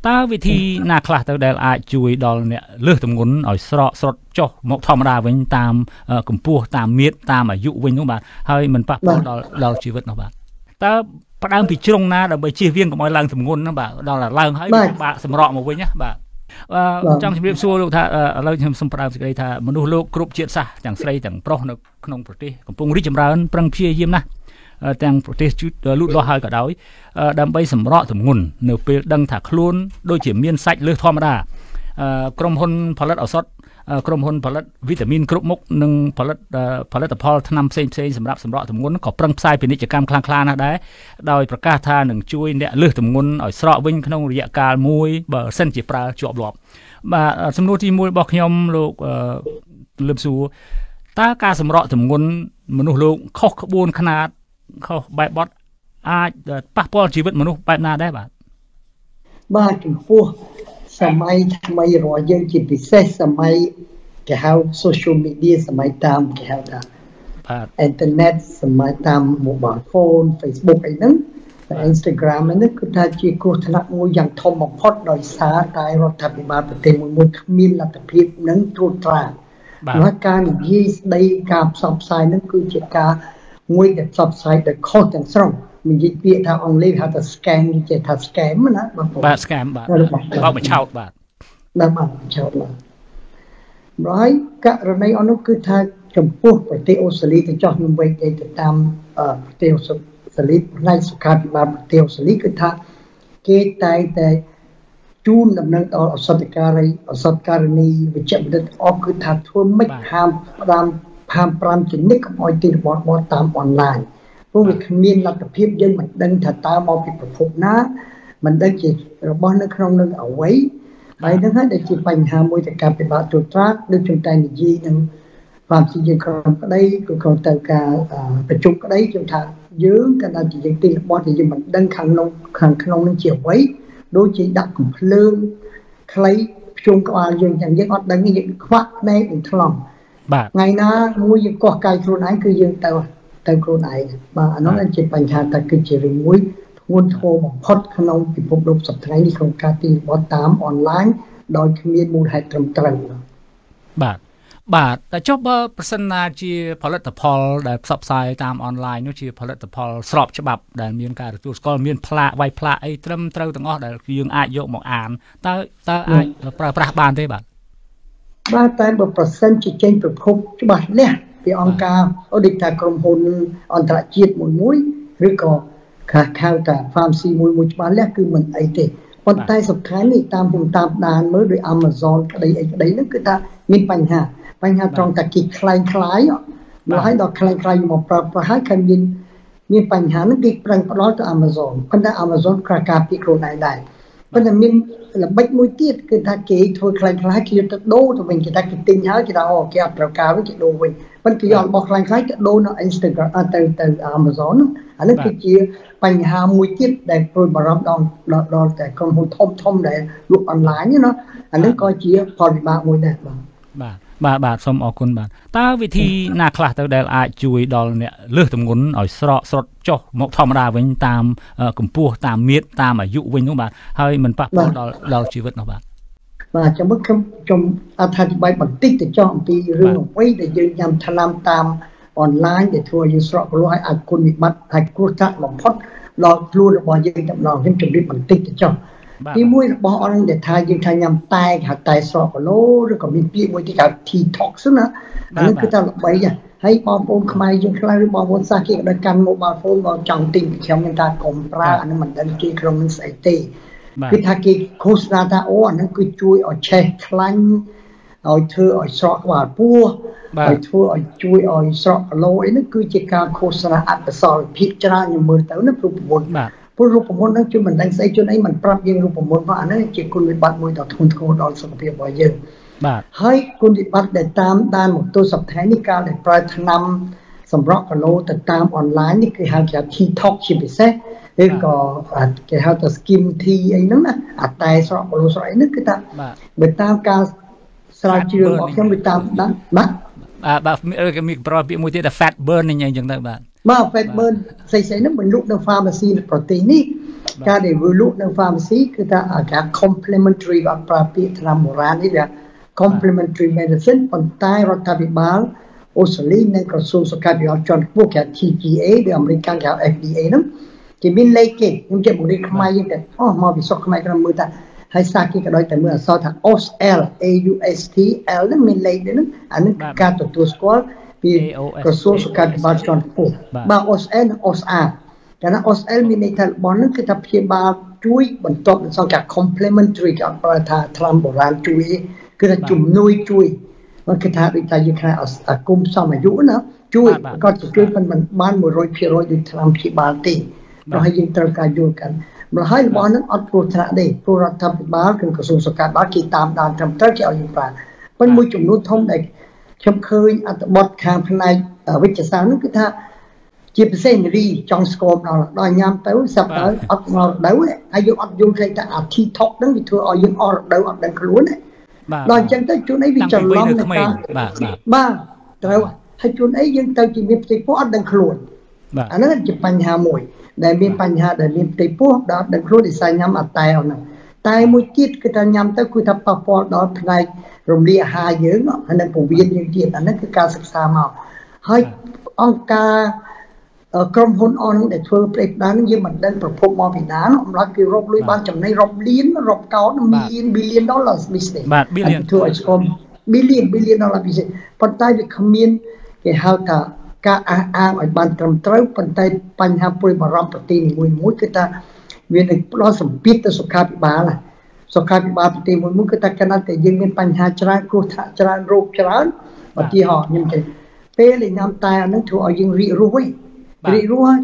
តើវិធីណាខ្លះទៅដែលអាចជួយដល់អ្នកលើសទម្ងន់ឲ្យស្រកស្រត់ចុះមកធម្មតាវិញតាមកម្ពស់តាមមៀតតាមអាយុវិញនោះបាទហើយមិនប៉ះពាល់ដល់ជីវិតនោះបាទតើផ្ដើមពីជ្រុងណាដើម្បីជៀសវាងកុំឲ្យឡើងទម្ងន់ហ្នឹងបាទដល់ឡើងហើយបាក់សម្រក់មកវិញណាបាទចង់ជម្រាបសួរលោកថាឥឡូវខ្ញុំសូមផ្ដើមសេចក្តីថាមនុស្សលោកគ្រប់ជាតិសាសន៍ទាំងស្រីទាំងប្រុសនៅក្នុងប្រទេសកំពុងរីកចម្រើនប្រឹងព្យាយាមណាស់ទាំងប្រទេសលូតលាស់ហើយក៏ដោយដើម្បីសម្រកទម្ងន់នៅពេលដឹងថាខ្លួនដូចជាមានសាច់លើសធម្មតាក្រុមហ៊ុនផលិតឱសថក្រុមហ៊ុនផលិតវីតាមីនគ្រប់មុខនិងផលិតផលថ្នាំផ្សេងសម្រាប់សម្រកទម្ងន់ក៏ប្រឹងផ្សាយពាណិជ្ជកម្មខ្លាំងណាស់ដែរដោយប្រកាសថានឹងជួយអ្នកលើសទម្ងន់ឲ្យស្រកវិញក្នុងរយៈកាលមួយបើសិនជាប្រើជាប់លាប់បាទសំណួរទី1របស់ខ្ញុំលោកលឹមសួរតើការសម្រកទម្ងន់មនុស្សលោកខុសក្បួនខ្នាតខុសបែបបទអាចប៉ះពាល់ជីវិតមនុស្សបែបណាដែរបាទចំពោះសម័យថ្មីរបស់យើងជាពិសេសសម័យគេហៅ social media សម័យតាមគេហៅថាអ៊ីនធឺណិតសម័យតាម mobile phone Facebook អីហ្នឹងតែ Instagram ហ្នឹងគឺថាជាគ្រោះថ្នាក់មួយយ៉ាងធំបំផុតដោយសារតែរដ្ឋាភិបាលប្រទេសមួយគ្មានលទ្ធភាពនឹងត្រួតត្រាហើយការនិយាយស្ដីការផ្សព្វផ្សាយហ្នឹងគឺជាការមួយដែលផ្សព្វផ្សាយដោយខុសទាំងស្រុងនិយាយពាក្យថាអង់គ្លេសហៅថា scam និយាយថា scam ណាបាទ scam បាទបោកបញ្ឆោតបាទបញ្ឆោតបាទហើយករណីអនោះគឺថាចំពោះប្រទេសអូស្ត្រាលីទៅចោះខ្ញុំវិញទៅតាមប្រទេសអូស្ត្រាលីផ្នែកសុខាភិបាលប្រទេសអូស្ត្រាលីគឺថាគេតែងតែជូនដំណឹងដល់ឱសថការីវិជ្ជបណ្ឌិតអស់គឺថាធ្វើម៉េចហាម5ជំនិតកុំឲ្យទិញរបស់បរតាមអនឡាញព្រោះវាគ្មានលទ្ធភាពយើងមិនដឹងថាតើមកពីប្រភពណាមិនដឹងជារបស់នៅក្នុងនឹងអ្វីហើយនឹងហើយដែលជាបញ្ហាមួយដែលការពិបាកត្រួតត្រាដូចខ្ញុំតែនិយាយនឹងความជាយើងក្រុមក្តីក៏ក្នុងទៅការប្រជុំក្តីខ្ញុំថាយើងក៏ដល់ជាយើងទិញរបស់ដែលយើងមិនដឹងខាងក្នុងនឹងជាអ្វីដូចជាដាក់កំភ្លើងខ្លីភ្ជុំក្បាលយើងយ៉ាងយើងអត់ដឹងយើងខ្វាក់ភ្នែកនឹងថ្លង់បាទថ្ងៃណាមួយយើងកោះកាយខ្លួនឯងគឺយើងទៅខ្លួនឯងបាទអានោះជាបញ្ហាតែគឺជារឿងមួយធ្ងន់ធ្ងរបំផុតក្នុងពិភពលោកសប្តាហ៍នេះក្នុងការទិញរបស់តាមអនឡាញដោយគ្មានមូលហេតុត្រឹមត្រូវបាទតែចុះបើប្រសិនណាជាផលិតផលដែលផ្សព្វផ្សាយតាមអនឡាញនោះជាផលិតផលស្របច្បាប់ដែលមានការទទួលស្គាល់មានផ្លាកវាយផ្លាកអីត្រឹមត្រូវទាំងអស់ដែលយើងអាចយកមកអានតើអាចប្រើប្រាស់បានទេបាទតែបើប្រសិនជាចេញប្រភពច្បាស់លាស់ពីអង្គការដូចថាក្រុមហ៊ុនអន្តរជាតិមួយឬក៏ខាងតា pharmacy មួយច្បាស់លាស់គឺមិនអីទេប៉ុន្តែសំខាន់នេះតាមដានមើលដោយ Amazon ក្តីអីក្តីហ្នឹងគឺថាមានបញ្ហាត្រង់តែគេคล้ายមកឲ្យដល់คล้ายមកប្រើប្រាស់ហើយគេមានបញ្ហាហ្នឹងគេប្រឹងផ្ដល់ទៅ Amazon ប៉ុន្តែ Amazon ការពារខ្លួនឯងដែរប៉ុន្តែមានល្បិចមួយទៀតគឺថាគេធ្វើคล้ายគេយកទៅដូរទៅវិញគេថាគេទិញហើយគេថាអូគេអត់ត្រូវការវិញគេដូរវិញប៉ុន្តែគេយករបស់คล้ายទៅដូរនៅ Instagram ទៅ Amazon អានេះគឺជាបញ្ហាមួយទៀតដែលព្រួយបារម្ភដល់តែក្រុមហ៊ុនធំដែលលក់អនឡាញណាអានេះក៏ជាផលវិបាកមួយដែរបាទសូមអរគុណបាទតើវិធីណាខ្លះទៅដែលអាចជួយដល់អ្នកលើសទម្ងន់ឲ្យស្រកស្រត់ចុះមកធម្មតាវិញតាមកម្ពស់តាមមៀតតាមអាយុវិញនោះបាទហើយមិនប៉ះពាល់ដល់ជីវិតនោះបាទចាំមើលខ្ញុំអត្ថាធិប្បាយបន្តិចទៅចោះអំពីរឿងអ្វីដែលយើងញ៉ាំថ្នាំតាមអនឡាញដែលធ្វើឲ្យយើងស្រកគ្រោះឲ្យអាចគុណវិបត្តិអាចគ្រោះថ្នាក់បំផុតដល់ខ្លួនរបស់យើងតែម្ដងខ្ញុំជម្រាបបន្តិចទៅចោះទីមួយរបស់អនដែលថាយើងថាញ៉ាំតែហៅតែស្រកគីឡូឬក៏មានពាក្យមួយទីហៅ detox ណាអានេះគឺថាល្បីហើយបងប្អូនខ្មែរយើងខ្លះឬបងប្អូនសាសគេក៏ដោយកាន់ mobile phone មកចង់ទិញពីខ្ញុំខ្ញុំថាកុំប្រើអានេះមិនដឹងគេក្នុងនឹងស្អីទេគឺថាគេឃោសនាថាអូអានេះគឺជួយឲ្យឆេះខ្លាញ់ឲ្យធ្វើឲ្យស្រកក្បាលពោះឲ្យធ្វើឲ្យជួយឲ្យស្រកគីឡូអីនេះគឺជាការឃោសនាអកុសលភាពច្រើនខ្ញុំមើលទៅណាព្រោះប្រវត្តិព្រោះរូបមន្តហ្នឹងជួយមិនដឹងស្អីជួយអីមិនប្រាប់យើងរូបមន្តផងអានេះជាគុណវិបត្តិមួយដ៏ធ្ងន់ធ្ងរដល់សុខភាពរបស់យើងហើយគុណវិបត្តិដែលតាមដានមកទល់សប្តាហ៍នេះការដែលប្រើថ្នាំសម្រក់គីឡូទៅតាមអនឡាញនេះគឺហៅថា detox ជាពិសេសឬក៏គេហៅថា skim tea អីហ្នឹងណាអាតែស្រក់គីឡូស្រក់អីហ្នឹងគឺថាបើតាមការស្រាវជ្រាវរបស់ខ្ញុំវាតាមដានបាទមានប្រព័ន្ធពាក្យមួយទៀតថា fat burning អីចឹងទៅបាទមក80,000ស្អីៗហ្នឹងមិនលក់នៅ pharmacy នៅប្រទេសនេះការដែលលក់នៅ pharmacy គឺថាការ complementary អត់ប្រើពាក្យថ្នាំបុរាណនេះវា complementary medicine ប៉ុន្តែរដ្ឋាភិបាលអូស្ត្រាលីនិងក្រសួងសុខាភិបាលជាន់ខ្ពស់គេ TGA ឬអាមេរិកគេហៅ FDA ហ្នឹងគេមានលេខគេខ្ញុំជិះបង្រៀនខ្មែរយើងតែមកពីស្រុកខ្មែរខ្ញុំមើលថាហើយសាគេក៏ដោយតែមើលអក្សរថា OSL AUSTL ហ្នឹងមានលេខនេះហ្នឹងអានេះការទទួលស្គាល់ពីក្រសួងសុខាភិបាលជាន់ខ្ពស់បាទ OSL និង OSR កាលណា OSL មានន័យថារបស់ហ្នឹងគឺថាព្យាបាលជួយបន្ទាប់នៅសងការ complementary គេអត់ប្រើថាថ្នាំបុរាណជួយគឺថាជំនួយជួយមកគេថាដូចតែយើងថាអាគុំសមអាយុណាជួយក៏ជួយមិនបាន 100% ដូចថ្នាំព្យាបាលទេព្រោះឲ្យយើងត្រូវការយល់កាន់ម្ល៉េះហើយរបស់ហ្នឹងអត់គ្រោះថ្នាក់ទេព្រោះរដ្ឋាភិបាលគឺក្រសួងសុខាភិបាលគេតាមដានត្រឹមត្រូវគេឲ្យយើងប្រើប៉ុន្តែមួយចំនួនធំដែលខ្ញុំឃើញអត្ថបទខាងផ្នែកវិទ្យាសាស្ត្រនោះគឺថាជាពិសេសនារីចង់ស្គមដល់ញ៉ាំទៅសាប់ទៅអត់មករដូវហើយយើងអត់យល់ឃើញថាអា TikTok ហ្នឹងវាធ្វើឲ្យយើងអស់រដូវអត់ដឹងខ្លួនទេដល់អញ្ចឹងទៅជួនអីវាច្រឡំនៅការបាទត្រូវហើយជួនអីយើងទៅជាមានផ្ទៃពោះអត់ដឹងខ្លួនអាហ្នឹងជាបញ្ហាមួយដែលមានបញ្ហាដែលមានផ្ទៃពោះដល់ដឹងខ្លួនដោយសារញ៉ាំអាតែហ្នឹងតែមួយទៀតគឺថាញ៉ាំទៅគឺថាប៉ះពាល់ដល់ផ្នែករំលាយអាហារយើងហើយនឹងពោះវៀនយើងទៀតអាហ្នឹងគឺការសិក្សាមកហើយអង្គការក្រុមហ៊ុនអនដែលធ្វើផ្លេចដានយើងមិនដឹងប្រភពមកពីណាអំឡុងគេរកលុយបានចំណេញរាប់លានរាប់កោណ billion dollars business បាទ billion ធ្វើឲ្យស្គម billion dollar business ប៉ុន្តែវាគ្មានគេហៅថាការអះអាងឲ្យបានត្រឹមត្រូវប៉ុន្តែបញ្ហាព្រួយបារម្ភប្រទេសនីមួយៗគឺថាវានឹងផ្ដល់សម្ពាធទៅសុខាភិបាលប្រទេសមួយគឺថាគណៈតែយើងមានបញ្ហាច្រើនគ្រោះថ្នាក់ច្រើនរោគច្រើនឧទាហរណ៍ខ្ញុំទៅពេលដែលញ៉ាំតែអានឹងធ្វើឲ្យយើងរីករាយទី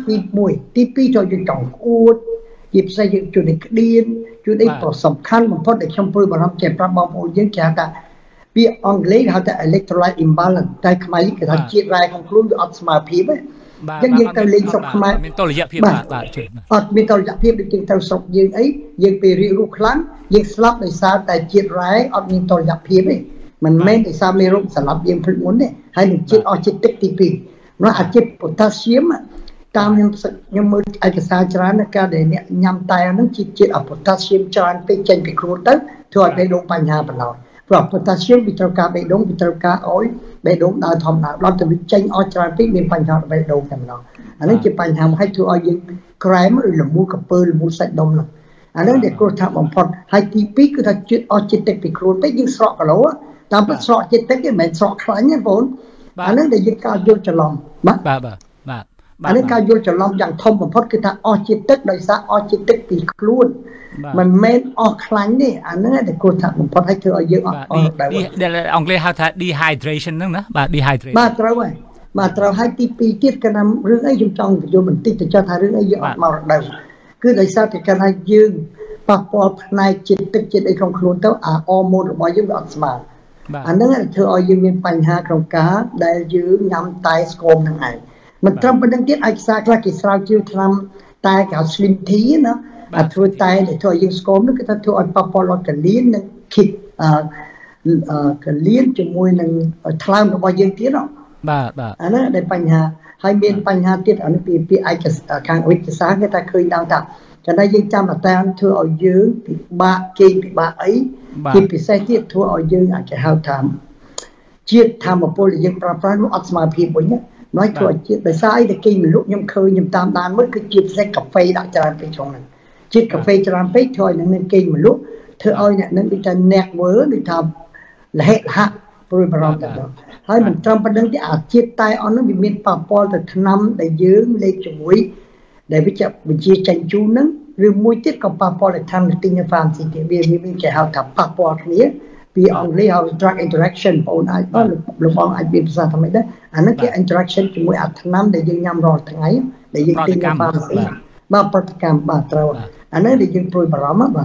1ទី2ចូលយើងចង់អួតជាពិសេសយើងជួនក្តៀនជួនអីក៏សំខាន់បំផុតដែលខ្ញុំព្រួយបារម្ភចេះប្រាប់បងប្អូនយើងគេថាពាក្យអង់គ្លេសហៅថា electrolyte imbalance តែខ្មែរគេថាជាតិរ៉ែក្នុងខ្លួនវាអត់ស្មើភាពទេអញ្ចឹងយើងទៅលេងស្រុកខ្មែរមានតុល្យភាពបាទជឿអត់មានតុល្យភាពដូចយើងទៅស្រុកយើងអីយើងពេលរីករូបខ្លាំងយើងស្លាប់ដោយសារតែជាតិរ៉ែអត់មានតុល្យភាពទេមិនមែនដោយសារមេរោគស្លាប់យើងភ្លេចមុនទេហើយនឹងជាតិអស់ជាតិទឹកទី2នោះអាជាតិ potassium តាមខ្ញុំមើលឯកសារច្រើននៅការដែលអ្នកញ៉ាំតែហ្នឹងជាតិ potassium ច្រើនពេកចេញពីខ្លួនទៅធ្វើឲ្យបេះដូងបញ្ហាបណ្ដោយព្រោះ potassium វាត្រូវការបេះដូងវាត្រូវការឲ្យបេះដូងដើរធម្មតាដល់ទៅវាចេញអស់ច្រើនពេកមានបញ្ហាបេះដូងតែម្ដងអានេះជាបញ្ហាមួយហើយធ្វើឲ្យយើងក្រែមឬលមូលកពើលមូលសាច់ដុំហ្នឹងអានេះដែលគ្រោះថ្នាក់បំផុតហើយទី2គឺថាជាតិអស់ជាតិទឹកពីខ្លួនពេកយើងស្រក់គីឡូតាមពិតស្រក់ជាតិទឹកទេមិនមែនស្រក់ខ្លាញ់ទេបងអានេះដែលយើងការយល់ច្រឡំបាទអានេះការយល់ច្រឡំយ៉ាងធំបំផុតគឺថាអស់ជាតិទឹកដោយសារអស់ជាតិទឹកពីខ្លួនមិនមែនអស់ខ្លាញ់ទេអាហ្នឹងតែគ្រោះថ្នាក់បំផុតឲ្យធ្វើឲ្យយើងអត់អស់ដែរដែលអង់គ្លេសហៅថា dehydration ហ្នឹងណាបាទ dehydration បាទត្រូវហើយបាទត្រូវហើយទី2ទៀតកណ្ដាលរឿងអីខ្ញុំចង់បញ្យល់បន្តិចទៅចោះថារឿងអីយើងអត់មករដូវគឺដោយសារតែកណ្ដាលយើងប៉ះពាល់ផ្នែកជាតិទឹកជាតិអីក្នុងខ្លួនទៅអាអរម៉ូនរបស់យើងវាអត់ស្មើអាហ្នឹងធ្វើឲ្យយើងមានបញ្ហាក្នុងការដែលយើងញ៉ាំតែស្គមហ្នឹងឯងមិនត្រឹមប៉ុណ្្នឹងទៀតឯកសារខ្លះគេស្រាវជ្រាវថ្នាំតែគេហៅ slim tea ណាអាធ្វើតែដែលធ្វើឲ្យយើងស្គមនោះគឺថាធ្វើឲ្យប៉ះពាល់ដល់កលៀននិងគិតកលៀនជាមួយនឹងថ្លើមរបស់យើងទៀតបាទអាហ្នឹងដែលបញ្ហាហើយមានបញ្ហាទៀតអានេះពីឯកសារខាងវិទ្យាសាស្ត្រគេថាឃើញដល់ថាចំណែកយើងចាំតែធ្វើឲ្យយើងពិបាកគេពិបាកអីជាពិសេសទៀតធ្វើឲ្យយើងអាចគេហៅថាជាតិធម្មពលដែលយើងប្រើប្រាស់នោះអត់ស្មើភាពវិញណាnói thôi chiết tại sao ấy để kinh mình lúc nhâm khơi nhâm tam đan mới cái chiết sẽ cà phê đã tràn về trong này chiết cà phê tràn phết thôi nên kinh mình lúc thưa ơi nè nên bị tràn nẹt vớ bị thầm là hết hạ rồi mà rồi đóហើយមិនត្រឹមប៉ុណ្្នឹងទេអាជាតិតែអស់នោះវាមានប៉ះពាល់ទៅថ្នាំដែលយើងលេខជាមួយដែលវាจะបញ្ជាចាញ់ជូនហ្នឹងឬមួយទៀតក៏ប៉ះពាល់ទៅថ្នាំទិញនៅ pharmacy ទៀតវាមានគេហៅថាប៉ះពាល់គ្នាពីអង់គ្លេសហៅ drug interaction បងអាចលោកអាចមានភាសាថ្មីដែរអានោះគេ interaction ជាមួយអាថ្នាំដែលយើងញ៉ាំរាល់ថ្ងៃដែលយើងទិញនៅ pharmacy បាទប្រតិកម្មបាទត្រូវអានោះដែលយើងព្រួយបារម្ភ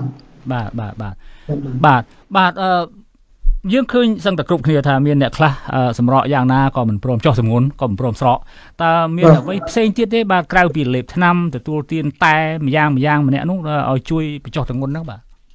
បាទយើងឃើញសឹងតែគ្រប់គ្នាថាមានអ្នកខ្លះសម្រក់យ៉ាងណាក៏មិនព្រមចុះសម្ងួនក៏មិនព្រមស្រកតើមានអ្វីផ្សេងទៀតទេបាទក្រៅពីលេបថ្នាំទទួលទានតែម្យ៉ាងម្នាក់នោះឲ្យជួយបញ្ចុះទម្ងន់ហ្នឹងបាទ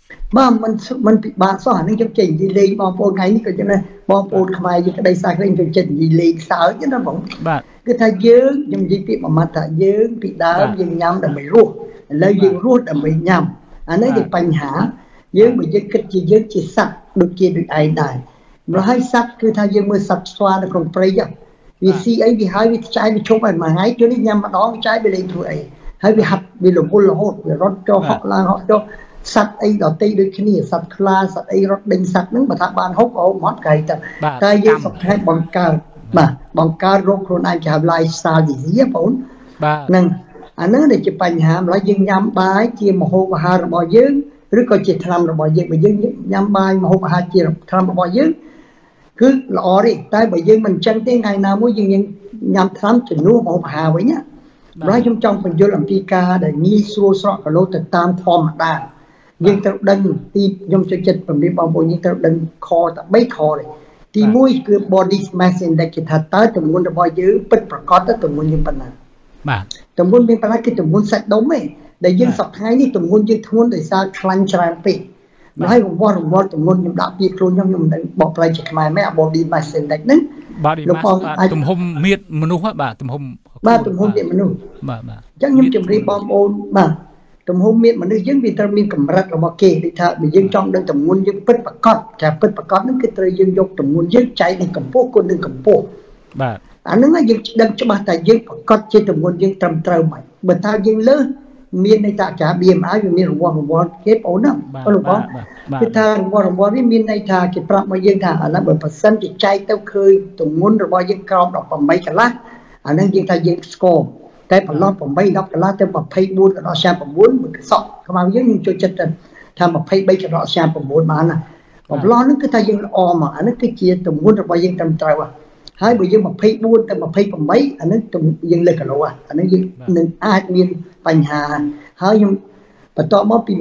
มันบาสอนนี่จะเก่งดีเลยบอลโปนไงนี่ก็จะนะบอลโปนทำไมยังได้สายเล่นจะเก่งดีเลยสาวchứ nó vẫn cứ thay dướng nhưng gì bị mà ta dướng bị đá dừng nhắm là bị ruột lấy dừng ruột là bị nhầm anh ấy thìបញ្ហាយើងបើយើងគិតជាយើងជាសត្វដូចជាដូចឯងដែរព្រោះហើយសត្វគឺថាយើងមើលសត្វស្វានៅក្នុងព្រៃវាស៊ីអីវាហើយវាចាយវាឈប់ហើយមួយថ្ងៃជឿនេះញ៉ាំម្ដងចាយវាលេងធ្វើអីហើយវាហាត់វារវល់រហូតវារត់ចុះហក់ឡើងហក់ចុះសត្វអីដទៃដូចគ្នាសត្វខ្លាសត្វអីរត់ដេញសត្វហ្នឹងបើថាបានហុកអូមកកែទៅតែយើងសុខភាពបង្កើតបាទបង្កើតរោគខ្លួនឯងគេហៅ lifestyle disease បងបាទហ្នឹងអាហ្នឹងដែលជាបញ្ហាម្ល៉េះយើងញ៉ាំបាយជាម្ហូបអាហាររបស់យើងឬក៏ជាថ្នាំរបស់យើងបើយើងញ៉ាំបាយម្ហូបអាហារជាថ្នាំរបស់យើងគឺល្អទេតែបើយើងមិនចឹងទេថ្ងៃណាមួយយើងញ៉ាំថ្នាំជំនួសម្ហូបអាហារវិញណាព្រោះខ្ញុំចង់បញ្យល់អំពីការដែលងាយស្រួលស្រកគីឡូទៅតាមធម្មតាយើងត្រូវដឹងទីខ្ញុំចូលចិត្តពំរាបបងប្អូនយើងត្រូវដឹងខតែ3ខទេទី1គឺ body mass index គេថាតើទម្ងន់របស់យើងពិតប្រាកដទៅទម្ងន់យើងប៉ុណ្ណាបាទទម្ងន់មានប៉ុណ្ណាគឺទម្ងន់សាច់ដុំទេដែលយើងសប្តាហ៍នេះទម្ងន់យើងធ្ងន់ដោយសារខ្លាញ់ច្រើនពេកហើយរង្វាស់ទម្ងន់ខ្ញុំដាក់ពីខ្លួនខ្ញុំមិនដឹងបកប្រែជាខ្មែរម៉េច body mass index ហ្នឹង body mass ទំហំមាឌមនុស្សបាទទំហំមាឌមនុស្សបាទអញ្ចឹងខ្ញុំជម្រាបបងប្អូនបាទទំហំមាឌមនុស្សយើងវាត្រូវមានកម្រិតរបស់គេដូចថាបើយើងចង់ដឹងទម្ងន់យើងពិតប្រាកដចាពិតប្រាកដហ្នឹងគឺត្រូវយើងយកទម្ងន់យើងចែកនឹងកម្ពស់គុណនឹងកម្ពស់បាទអាហ្នឹងយើងដឹងច្បាស់តែយើងប្រកបជាទម្ងន់យើងត្រឹមត្រូវមិនបើថាយើងលើសមានន័យថាចា BMI វាមានរង្វាស់គេបងណាបងលោកបងគឺថារង្វាស់វាមានន័យថាគេប្រាប់មកយើងថាឥឡូវបើប៉ះសិនជាចែកទៅឃើញទម្ងន់របស់យើងក្រោម18កន្លះអាហ្នឹងយើងថាយើងស្គមតែប្រឡោះ8 10កន្លះទៅ24កន្លះ49មួយកសក់ខ្មៅយើងចូលចិត្តថា23កន្លះ49បានណាប្រឡោះហ្នឹងគឺថាយើងល្អមកអាហ្នឹងគឺជាទម្ងន់របស់យើងត្រឹមត្រូវហើយបើយើង24ទៅ28អាហ្នឹងយើងលើសគីឡូអាហ្នឹងយើងនឹងអាចមានបញ្ហាហើយខ្ញុំបន្តមកពី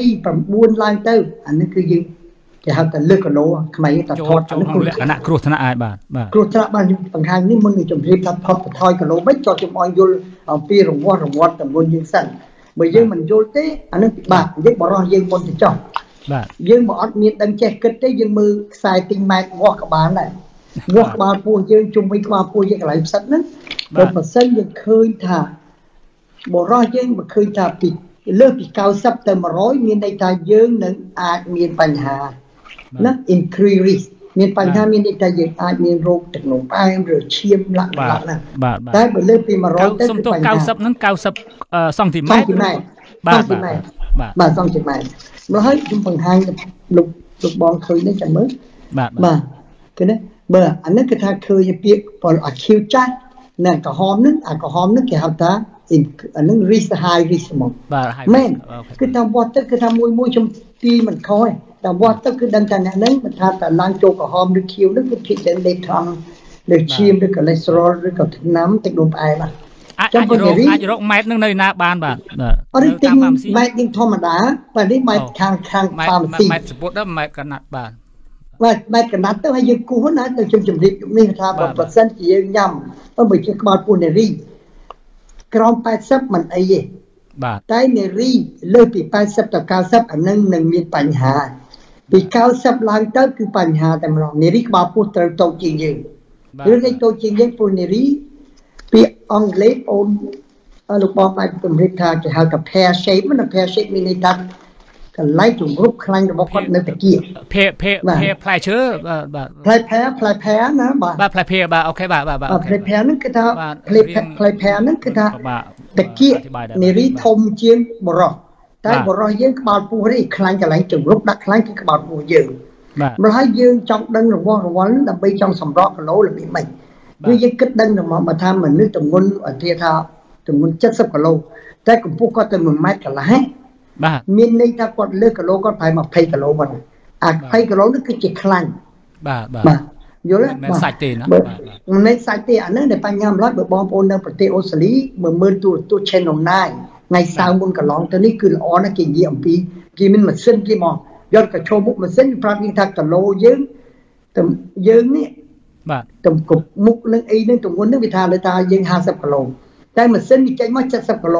29ឡើងទៅអាហ្នឹងគឺយើងគេហៅថាលើសគីឡូខ្មែរតែថតចូលក្នុងលក្ខណៈគ្រោះថ្នាក់អាចបាទគ្រោះថ្នាក់បានខ្ញុំបង្ហាញនេះមុននឹងជម្រាបថាថតបន្ថយគីឡូមិនចោះខ្ញុំឲ្យយល់អំពីរង្វាស់ទម្ងន់យើងសិនបើយើងមិនយល់ទេអាហ្នឹងពិបាកយើងបរោះយើងមុនទៅចោះបាទយើងមកអត់មានដឹងចេះគិតទេយើងមើលខ្សែទីម៉ែត្រវាស់ក្បាលដែរវាស់ក្បាលពោះយើងជុំវិញក្បាលពោះយើងកន្លែងផ្សិតហ្នឹងបើប្រសិនយើងឃើញថាបរោះយើងមកឃើញថាពីលើសពី90ទៅ100មានន័យថាយើងនឹងអាចមានបញ្ហាណា increase risk មានបញ្ហាមានន័យថាយើងអាចមានរោគទឹកនោមផ្អែមឬឈាមលក្ខណៈណាតែបើលើសពី100ទៅគឺបញ្ហា90ហ្នឹង90សង់ទីម៉ែត្របាទសង់ទីម៉ែត្រមកហើយខ្ញុំបង្ហាញលោកបងឃើញនេះចាំមើលបាទគឺណាបើអានេះគឺថាឃើញពាក្យពលអាឃីវចាស់និងក្រហមហ្នឹងគេហៅថាអានឹង risk high risk មកបាទមែនគឺថាវត្តទឹកគឺថាមួយចំទីមិនខុសទេតែវត្តទឹកគឺដឹងថាអ្នកហ្នឹងមិនថាតែឡើងចូលក្រហមឬខៀវហ្នឹងគឺភាគច្រើនលេខថងឬឈាមឬ cholesterol ឬក៏ថ្នាំទឹកនោមផ្អែមបាទអាចរកម៉ែត្រនឹងនៅណាបានបាទអត់ទិញម៉ែត្រយើងធម្មតាបាទនេះម៉ែត្រខាង pharmacy ម៉ែត្រសពុតដល់ម៉ែត្រកណាត់បាទម៉ែត្រកណាត់ទៅហើយយើងគូសណាទៅជម្រាបនេះថាបើសិនជាយើងញ៉ាំបើជាក្បាលពោះនារីក្រោម80មិនអីទេបាទតែនារីលើសពី80ទៅ90អានឹងនឹងមានបញ្ហាពី90ឡើងទៅគឺបញ្ហាតែម្ដងនារីក្បាលពោះត្រូវតូចជាងយើងឬគេតូចជាងយើងព្រោះនារីពាក្យអង់គ្លេសអូនលោកបងអាចពង្រីកថាគេហៅថា pear shape ណា pear shape មានន័យថាកន្លែងជំរុកខ្លាញ់របស់គាត់នៅតាគៀផ្លែឈើបាទផ្លែផែណាបាទផ្លែផែបាទអូខេបាទផ្លែផែហ្នឹងគឺថាផ្លែផែហ្នឹងគឺថាតាគៀនារីធំជាងបរោះតែបរោះយើងក្បាលពោះនេះខ្លាញ់កន្លែងជំរុកដាក់ខ្លាញ់គឺក្បាលពោះយើងម្ល៉េះហើយយើងចង់ដឹងរង្វាស់ដើម្បីចង់សម្រកគីឡូរបៀបម៉េចគឺយើងគិតដឹងទៅមកថាមនុស្សទម្ងន់ឧទាហរណ៍ថាទម្ងន់70គីឡូតែកម្ពស់គាត់ទៅ1ម៉ែត្រកន្លះបាទមានន័យថាគាត់លើសគីឡូគាត់ប្រហែល20គីឡូបាត់អា20គីឡូនោះគឺជាខ្លាញ់បាទយល់ទេមិនសាច់ទេណាមិនមែនសាច់ទេអានេះដែលបញ្ហាម្ល៉េះបើបងប្អូននៅប្រទេសអូស្ត្រាលីមើលទូរទស្សន៍ Channel 9ថ្ងៃសៅរ៍មុនកន្លងទៅនេះគឺល្អណាស់គេនិយាយអំពីគេមានម៉ាស៊ីនគេមកយកកញ្ចោមុខម៉ាស៊ីនប្រាប់យើងថាគីឡូយើងនេះបាទទំគប់មុខនឹងអីនឹងទម្ងន់នឹងវាថាលើថាយើង50គីឡូតែម៉ាស៊ីនវាចេញមក70គីឡូ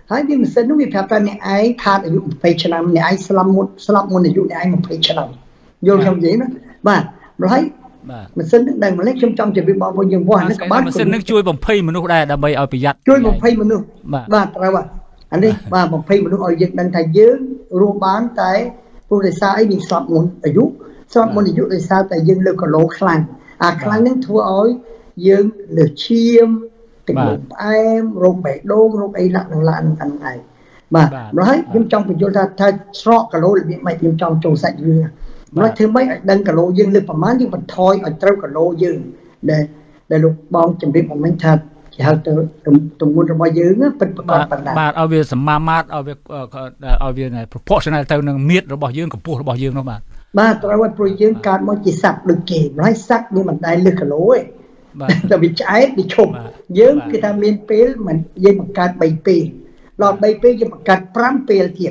ហើយវាមិនសិននោះវាប្រាប់ថាអ្នកឯងខាតអាយុ20ឆ្នាំអ្នកឯងស្លាប់មុនអាយុអ្នកឯង20ឆ្នាំយល់ខ្ញុំនិយាយណាបាទម្ល៉េះហើយម៉ាស៊ីននឹងដឹងម្ល៉េះខ្ញុំចង់ជម្រាបបងប្អូនយើងវាស់នេះក្បាលម៉ាស៊ីននឹងជួយបំភ័យមនុស្សដែរដើម្បីឲ្យប្រយ័ត្នជួយបំភ័យមនុស្សបាទត្រូវបាទអានេះបាទបំភ័យមនុស្សឲ្យយើងដឹងថាយើងរស់បានតែព្រោះដោយសារអីវាស្លាប់មុនអាយុដោយសារតែយើងលើគីឡូខ្លាំងអាខ្លាំងនឹងធ្វើឲ្យយើងលើឈាមទឹកនោមផ្អែមរោគបេះដូងរោគអីឡាក់នឹងហ្នឹងឯងបាទម្ល៉េះហើយខ្ញុំចង់បញ្យល់ថាស្រកគីឡូរបៀបម៉េចខ្ញុំចង់ចូលសាច់រឿងម្ល៉េះធ្វើម៉េចឲ្យដឹងគីឡូយើងលើប្រមាណយើងបន្ថយឲ្យត្រូវគីឡូយើងដែលលោកបងជម្រាបមកមិញថាគេហៅទៅទម្ងន់របស់យើងពិតប្រាកដប៉ុណ្ណាបាទឲ្យវាសមាមាត្រឲ្យវា proportional ទៅនឹងមាត្ររបស់យើងកម្ពស់របស់យើងនោះបាទត្រូវឲ្យព្រោះយើងកើតមកជាសត្វដូចគេម្ល៉េះសត្វវាមិនដែលលើសគីឡូទេតែវាឆ្អែតវាឈប់យើងគឺថាមានពេលមិនយើងបង្កើត3ពេលដល់3ពេលយើងបង្កើត5ពេលទៀត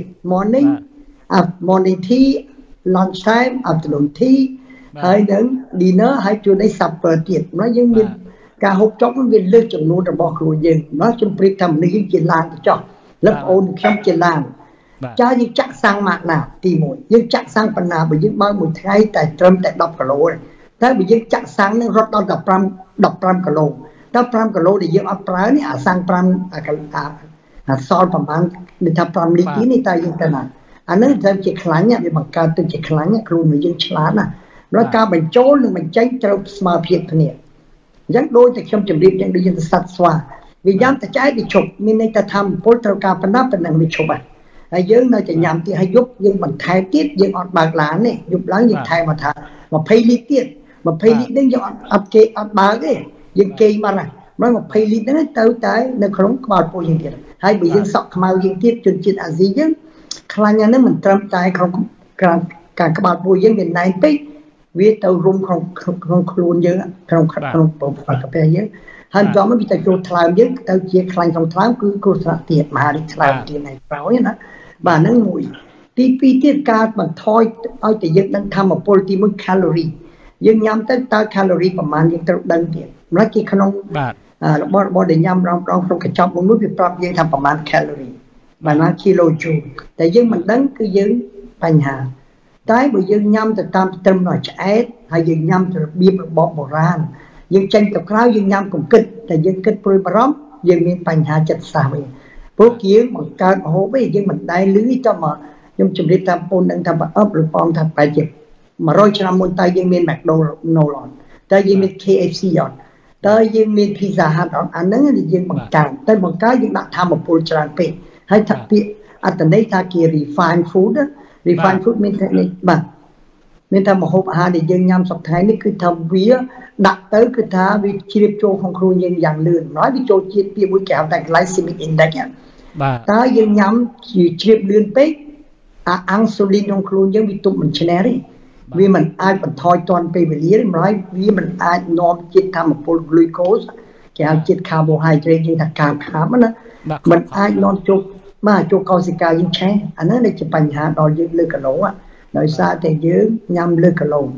morning tea lunch time afternoon tea ហើយនឹង dinner ហើយជួននេះ supper ទៀតម្ល៉េះយើងមានការហូបចុកវាលើសចំនួនរបស់ខ្លួនយើងម្ល៉េះខ្ញុំប្រៀបថាមនុស្សយើងជាឡានទៅចោះលើបងអូនខ្ញុំជាឡានចាយើងចាក់សាំងម៉ាក់ណាទី1យើងចាក់សាំងប៉ុណ្ណាបើយើងបើមួយថ្ងៃតែត្រឹមតែ10គីឡូទេតែបើយើងចាក់សាំងនឹងរត់ដល់15គីឡូដល់5គីឡូដែលយើងអត់ប្រើនេះអាសាំង5អាសល់ប្រហែលនេះថា5លីត្រនេះតែយើងទៅណាអានឹងត្រូវជាខ្លាញ់វាបង្កើតទៅជាខ្លាញ់ខ្លួនយើងឆ្លាតណាដល់ការបញ្ចូលនិងបញ្ចេញត្រូវស្មើភាពគ្នាអញ្ចឹងដូចតែខ្ញុំជម្រាបយ៉ាងដូចយើងទៅសត្វស្វាវាញ៉ាំតែឆ្អែតវាឈប់មានន័យថាធម្មពលត្រូវការប៉ុណ្ណាប៉ុណ្ណឹងវាឈប់ហើយយើងនៅតែញ៉ាំទៀតហើយយប់យើងបន្ថែមទៀតយើងអត់បើកឡានទេយប់ឡើងយើងថែមមកថា20លីត្រទៀត20លីត្រនេះយើងអត់បើកទេយើងគេងបានហើយ20លីត្រហ្នឹងទៅតែនៅក្នុងក្បាលពោះយើងទៀតហើយបើយើងសក់ខ្មៅយើងទៀតជនជាតិអាស៊ីយើងខ្លាញ់ហ្នឹងមិនត្រឹមតែក្នុងការក្បាលពោះយើងវាណែនពេកវាទៅរុំក្នុងខ្លួនយើងក្នុងកាពះយើងហើយចំមកវាទៅចូលថ្លើមយើងទៅជាខ្លាញ់ក្នុងថ្លើមគឺគ្រោះថ្នាក់ទៀតមហារីកថ្លើមទៀតនៅក្រោយណាបាទហ្នឹងមួយទី2ទៀតការបន្ថយឲ្យតែយើងដឹងធម្មពលទី1 calorie យើងញ៉ាំទៅតើ calorie ប្រមាណយើងត្រូវដឹងទៀតម្ល៉េះគេក្នុងរបស់ដែលញ៉ាំរងក្នុងកញ្ចប់មួយវាប្រាប់យើងថាប្រមាណ calorie ប្រមាណ kilojoule តែយើងមិនដឹងគឺយើងបញ្ហាតែបើយើងញ៉ាំទៅតាមត្រឹមដល់ឆ្អែតហើយយើងញ៉ាំទៅរបៀបរបបបុរាណយើងចេញទៅក្រៅយើងញ៉ាំកុំគិតតែយើងគិតព្រួយបារម្ភយើងមានបញ្ហាចិត្តសាស្ត្រវិញព្រោះយើងបង្កើតម្ហូបឯងយើងមិនដែលលឺទៅមកខ្ញុំជម្រាបតាមបងនឹងថាអឺលោកបងថាបែរជា100ឆ្នាំមុនតើយើងមាន McDonald's អត់តើយើងមាន KFC អត់តើយើងមាន Pizza Hut អត់អាហ្នឹងយើងបង្កើនតែបង្កើនយើងដាក់ធម្មពលច្រើនពេកហើយថាពាក្យអត្តន័យថាគេ refined food មានតែនេះបាទមានតែម្ហូបអាហារដែលយើងញ៉ាំសប្តាហ៍នេះគឺថាវាដាក់ទៅគឺថាវាជ្រាបចូលក្នុងខ្លួនយើងយ៉ាងលឿនហើយវាចូលជាតិពាក្យមួយគេហៅថា glycemic index បាទតើយើងញ៉ាំជ្រាបលឿនពេកអាំងស៊ូលីនក្នុងខ្លួនយើងវាទប់មិនឈ្នះទេវាមិនអាចបន្ថយទាន់ពេលវេលាទេម្ល៉េះវាមិនអាចនាំជាតិធម្មពល glucose គេហៅជាតិ carbohydrate យើងថាការខាប់ណាមិនអាចនាំចូលកោសិកាយើងឆេះអាហ្នឹងជាបញ្ហាដល់យើងលើគីឡូដោយសារតែយើងញ៉ាំលើគីឡូ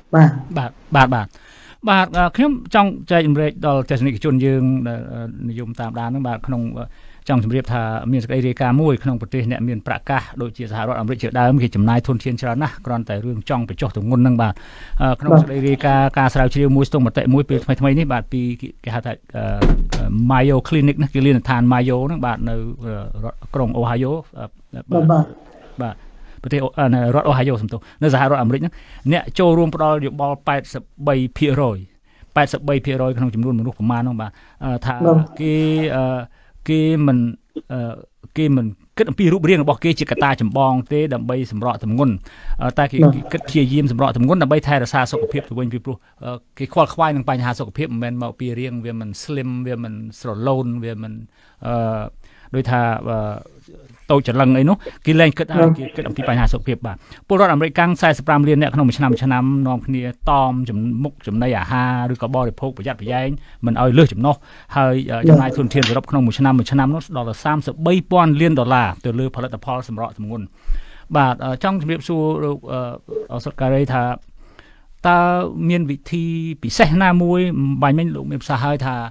បាទខ្ញុំចង់ចែករំលែកដល់ទស្សនិកជនយើងដែលនិយមតាមដានហ្នឹងបាទក្នុងចង់ជម្រាបថាមានសេចក្តីរាយការណ៍មួយក្នុងប្រទេសអ្នកមានប្រកាសដូចជាសហរដ្ឋអាមេរិកជាដើមគេចំណាយធនធានច្រើនណាស់គ្រាន់តែរឿងចង់បញ្ចុះទម្ងន់ហ្នឹងបាទក្នុងសេចក្តីរាយការណ៍ការស្រាវជ្រាវមួយស្ទង់មតិមួយពេលថ្មីនេះបាទពីគេហៅថា Mayo Clinic ណាគេលានដ្ឋាន Mayo ហ្នឹងបាទនៅក្រុង Ohio បាទប្រទេសរដ្ឋ Ohio សំទោសនៅសហរដ្ឋអាមេរិកហ្នឹងអ្នកចូលរួមផ្ដល់យោបល់83%ក្នុងចំនួនមនុស្សប្រមាណហ្នឹងបាទថាគេមិនគិតអំពីរូបរាងរបស់គេជាកត្តាចម្បងទេដើម្បីសម្រកទម្ងន់តែគេគិតព្យាយាមសម្រកទម្ងន់ដើម្បីថែរក្សាសុខភាពទៅវិញពីព្រោះគេខ្វល់ខ្វាយនឹងបញ្ហាសុខភាពមិនមែនមកពីរាងវាមិន slim វាមិនស្រឡូនវាមិនដោយថាតូចច្រឡឹងអីនោះគេលែងគិតហើយគេគិតអំពីបញ្ហាសុខភាពបាទពលរដ្ឋអាមេរិកកាំង45លានអ្នកក្នុងមួយឆ្នាំនាំគ្នាតមមុខចំណីអាហារឬក៏បរិភោគប្រយ័ត្នប្រយែងមិនឲ្យលើសចំណុះហើយចំណាយធនធានសរុបក្នុងមួយឆ្នាំនោះដល់$33,000 លានទៅលើផលិតផលសម្រកទម្ងន់បាទចង់ជម្រាបសួរអសុតការីថាតើមានវិធីពិសេសណាមួយបាញ់មិញលោកមានប្រសាសន៍ហើយថា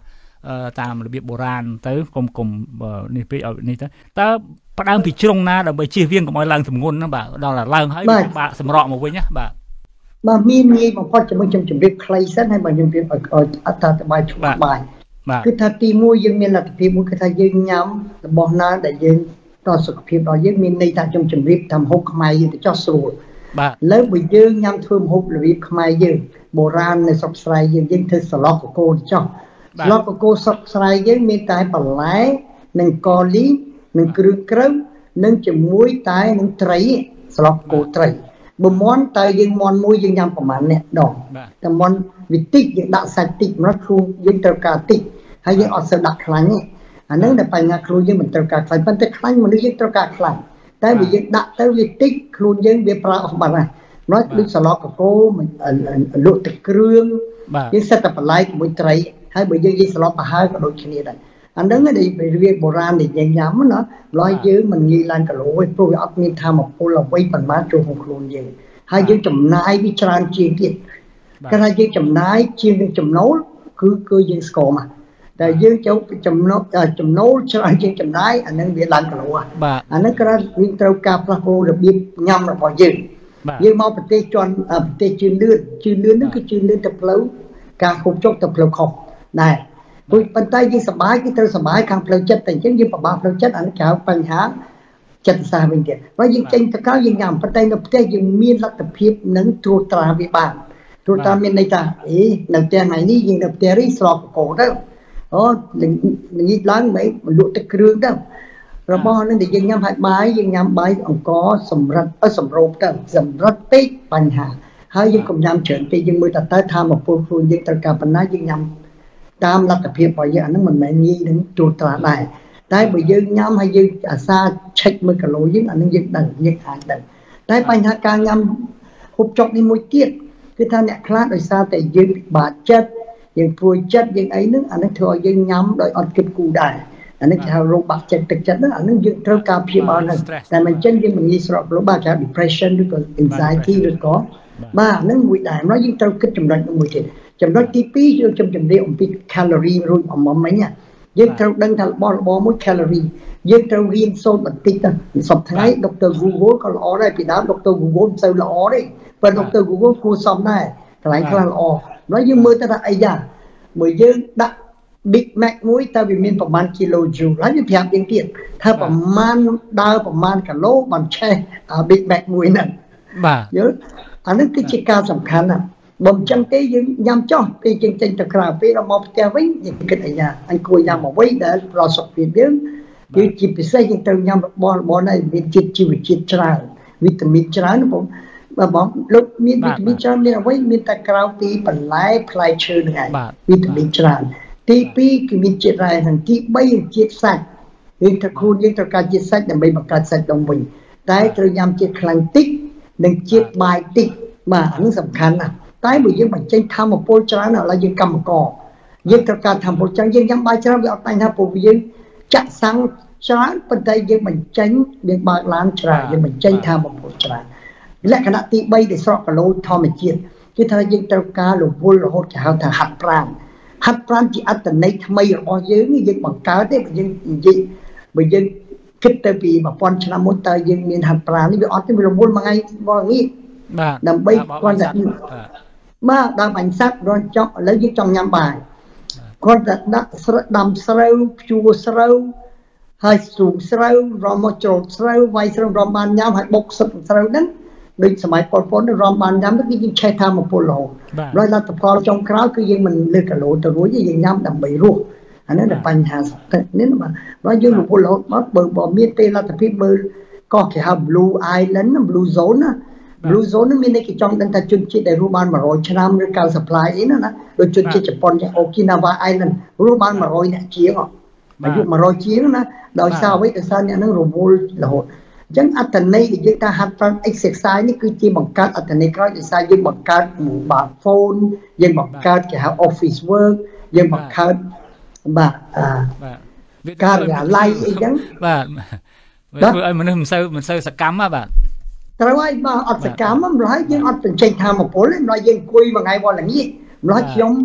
តាមរបៀបបុរាណទៅគុំនេះពេកឲ្យនេះទៅតើផ្ដើមពីជ្រុងណាដើម្បីជៀសវាងកុំឲ្យឡើងធ្ងន់ណាបាទដល់តែឡើងហើយបាក់សម្រក់មកវិញណាបាទមានងាយបំផុតជាមួយខ្ញុំជម្រាបខ្លីសិនហើយបើខ្ញុំជម្រាបឲ្យអត្ថាធិប្បាយច្បាស់បាទគឺថាទី1យើងមានលទ្ធភាពមួយគឺថាយើងញ៉ាំរបស់ណាដែលយើងដល់សុខភាពដល់យើងមានន័យថាខ្ញុំជម្រាបថាម្ហូបខ្មែរយើងទៅចោះស្រួលបាទលើបើយើងញ៉ាំធ្វើម្ហូបរបៀបខ្មែរយើងបុរាណនៅស្រុកស្រែយើងធ្វើស្លកកកូទៅចោះស្លកកកូស្រុកស្រែយើងមានតែបន្លែនិងកលីនិងគ្រឿងក្រៅនិងជាមួយតែនឹងត្រីស្លកកកូត្រីបើមន់តើយើងមន់មួយយើងញ៉ាំប្រហែលអ្នកដងតែមន់វិតិចយើងដាក់សាច់តិចម្ល៉េះគ្រូយើងត្រូវការតិចហើយយើងអត់សូវដាក់ខ្លាញ់ទេអានឹងតែបញ្ហាគ្រូយើងមិនត្រូវការខ្លាញ់ប៉ុន្តែខ្លាញ់មនុស្សយើងត្រូវការខ្លាញ់តែបើយើងដាក់ទៅវាតិចខ្លួនយើងវាប្រើអស់បាត់ហើយnóiដូចស្លកកកូលក់ទឹកគ្រឿងយើងសិតតែបន្លែជាមួយត្រីហើយបើយើងនិយាយស្លប្រហើរក៏ដូចគ្នាដែរអាហ្នឹងដែលវាបុរាណដែលយើងញ៉ាំណាឡើយយើងមិនងាយឡើងគីឡូទេព្រោះវាអត់មានថាមពលអ្វីប៉ុន្មានចូលក្នុងខ្លួនយើងហើយយើងចំណាយវាច្រើនជាងទៀតគេថាយើងចំណាយជាងនឹងចំណូលគឺយើងស្គាល់មកតែយើងចូលចំណូលច្រើនជាងចំណាយអាហ្នឹងវាឡើងគីឡូអាហ្នឹងគឺយើងត្រូវការផ្លាស់ប្ដូររបៀបញ៉ាំរបស់យើងយើងមកប្រទេសជន់ប្រទេសជឿនលឿនហ្នឹងគឺជឿនលឿនទៅផ្លូវការហូបចុកទៅផ្លូវខុសដែរព្រោះប៉ុន្តែយើងសប្បាយគឺត្រូវសប្បាយខាងផ្លូវចិត្តតែអញ្ចឹងយើងពិបាកផ្លូវចិត្តអានេះក្រៅបញ្ហាចិត្តសាស្ត្រវិញទៀតព្រោះយើងចេញទៅក្រៅយើងញ៉ាំប៉ុន្តែនៅផ្ទះយើងមានលទ្ធភាពនឹងត្រួតត្រាវាបានត្រួតត្រាមានន័យថានៅផ្ទះថ្ងៃនេះយើងនៅផ្ទះរីស្លកកកូទៅអូល្ងាចឡើងមិនលក់ទឹកគ្រឿងទៅរបស់នឹងដែលយើងញ៉ាំហើយបាយយើងញ៉ាំបាយអង្គសម្រិតសម្រូបទៅសម្រិតពេកបញ្ហាហើយយើងកុំញ៉ាំច្រើនពេកយើងមើលតើថាមកពលខ្លួនយើងត្រូវការប៉ុណ្ណាយើងញ៉ាំតាមលទ្ធភាពរបស់យើងអានឹងមិនមែនងាយនឹងត្រួតត្រាដែរតែបើយើងញ៉ាំហើយយើងអាសាឆែកមើលគីឡូយើងអានឹងយើងដឹងយើងអាចដឹងតែបញ្ហាការញ៉ាំហូបចុកនេះមួយទៀតគឺថាអ្នកខ្លះដោយសារតែយើងពិបាកចិត្តយើងព្រួយចិត្តយើងអីហ្នឹងអានឹងធ្វើឲ្យយើងញ៉ាំដោយអត់គិតគូរដែរអានេះគេហៅរោគបាក់ចិត្តទឹកចិត្តហ្នឹងអានឹងយើងត្រូវការព្យាបាលហ្នឹងតែមិនចឹងយើងមិនងាយស្រកគីឡូបាទគេហៅ depression ឬក៏ anxiety ឬក៏បាទហ្នឹងមួយដែរមកយើងត្រូវគិតចំណុចមួយទៀតចំណុចទី2យើងជំរាបអំពី calorie រួចអំមិញយើងត្រូវដឹងថារបស់របរមួយ calorie យើងត្រូវរៀនសូត្របន្តិចទៅសប្តាហ៍ដុកទ័រ Google ក៏ល្អដែរពីដើមដុកទ័រ Google មិនសូវល្អទេប៉ុន្តែដុកទ័រ Google គួរសមដែរកន្លែងខ្លះល្អហើយយើងមើលទៅថាអីយ៉ាបើយើងដាក់ Big Mac មួយតើវាមានប្រមាណគីឡូជូលហើយវាប្រាប់យើងទៀតថាប្រមាណដើរប្រមាណគីឡូបានឆេះ Big Mac មួយហ្នឹងបាទយល់អានេះគឺជាការសំខាន់ណាបើមិនចឹងទេយើងញ៉ាំចោះពេលចេញទៅក្រៅពេលដល់មកផ្ទះវិញយើងគិតអីយ៉ាអញគួរញ៉ាំអ្វីដែលប្រសុខភាពយើងជាពិសេសយើងត្រូវញ៉ាំរបស់នេះមានជាតិជីវជាតិច្រើនវីតាមីនច្រើនបងលោកមានវីតាមីនច្រើនមានអ្វីមានតែក្រៅពីបន្លែផ្លែឈើនឹងឯងវីតាមីនច្រើនទី2គឺមានជាតិរ៉ែនិងទី3ជាតិសាច់យើងត្រូវខ្លួនយើងត្រូវការជាតិសាច់ដើម្បីបង្កើតសាច់ដុំវិញតែត្រូវញ៉ាំជាតិខ្លាញ់តិចនិងជាតិបាយតិចបាទអានេះសំខាន់ណាស់តែបើយើងបញ្ចេញធម៌ពលច្រើនឥឡូវយើងកម្មករយើងត្រូវការធម៌ពលច្រើនយើងញ៉ាំបាយច្រើនវាអត់បញ្ហាព្រោះយើងចាក់សាំងច្រើនប៉ុន្តែយើងបញ្ចេញយើងបើកឡានច្រើនយើងបញ្ចេញធម៌ពលច្រើនលក្ខណៈទី3ដែលស្រកគីឡូធម្មជាតិគឺថាយើងត្រូវការរវល់រហូតគេហៅថាហាត់ប្រាណជាអត្តន័យថ្មីរបស់យើងយើងបង្កើតទេបើយើងនិយាយបើយើងគិតទៅពី1000ឆ្នាំមុនតើយើងមានហាត់ប្រាណនេះវាអត់ទេវារវល់មួយថ្ងៃបងងាយបាទដើម្បីគាត់តែបាទដល់បាញ់សัตว์រនចង់ឥឡូវយើងចង់ញ៉ាំបាយគាត់តែដាក់ដាំស្រូវភ្ជួរស្រូវហើយស្រូបស្រូវរំមកច្រូតស្រូវវាយស្រូវរំបានញ៉ាំហើយបុកសឹកស្រូវហ្នឹងដូចសម័យប៉ុលពតរំបានញ៉ាំទៅគឺយើងឆេះថាមពលរហូតហើយលទ្ធផលចុងក្រោយគឺយើងមិនលើសគីឡូទៅរួចទេយើងញ៉ាំដើម្បីរស់អានេះតែបញ្ហានេះបាទហើយយើងរវល់រហូតមកបើមានពេលលទ្ធភាពមើលក៏គេហៅ Blue Island Blue Zone ណា Blue Zone នឹងមានន័យគេចង់ដឹងថាជនជាតិដែលរស់បាន100ឆ្នាំឬ90 supply អីណាដូចជនជាតិជប៉ុនយ៉ាង Okinawa Island រស់បាន100អ្នកជាងអាយុ100ជាងណាដោយសារអ្វីដោយសារអ្នកនឹងរវល់រហូតអញ្ចឹងអត្តន័យដែលយើងថាហាត់ប្រាណ exercise នេះគឺជាបង្កើតអត្តន័យក្រោយដោយសារយើងបង្កើត mobile phone យើងបង្កើតគេហៅ office work យើងបង្កើតបាទការិយាល័យអីចឹងបាទធ្វើឲ្យមនុស្សមិនសូវសកម្មបាទត្រូវហើយបើអត់សកម្មម្ល៉េះយើងអត់បញ្ចេញធម៌ពលទេម្ល៉េះយើងអង្គុយមួយថ្ងៃវល់ល្ងាចម្ល៉េះខ្ញុំ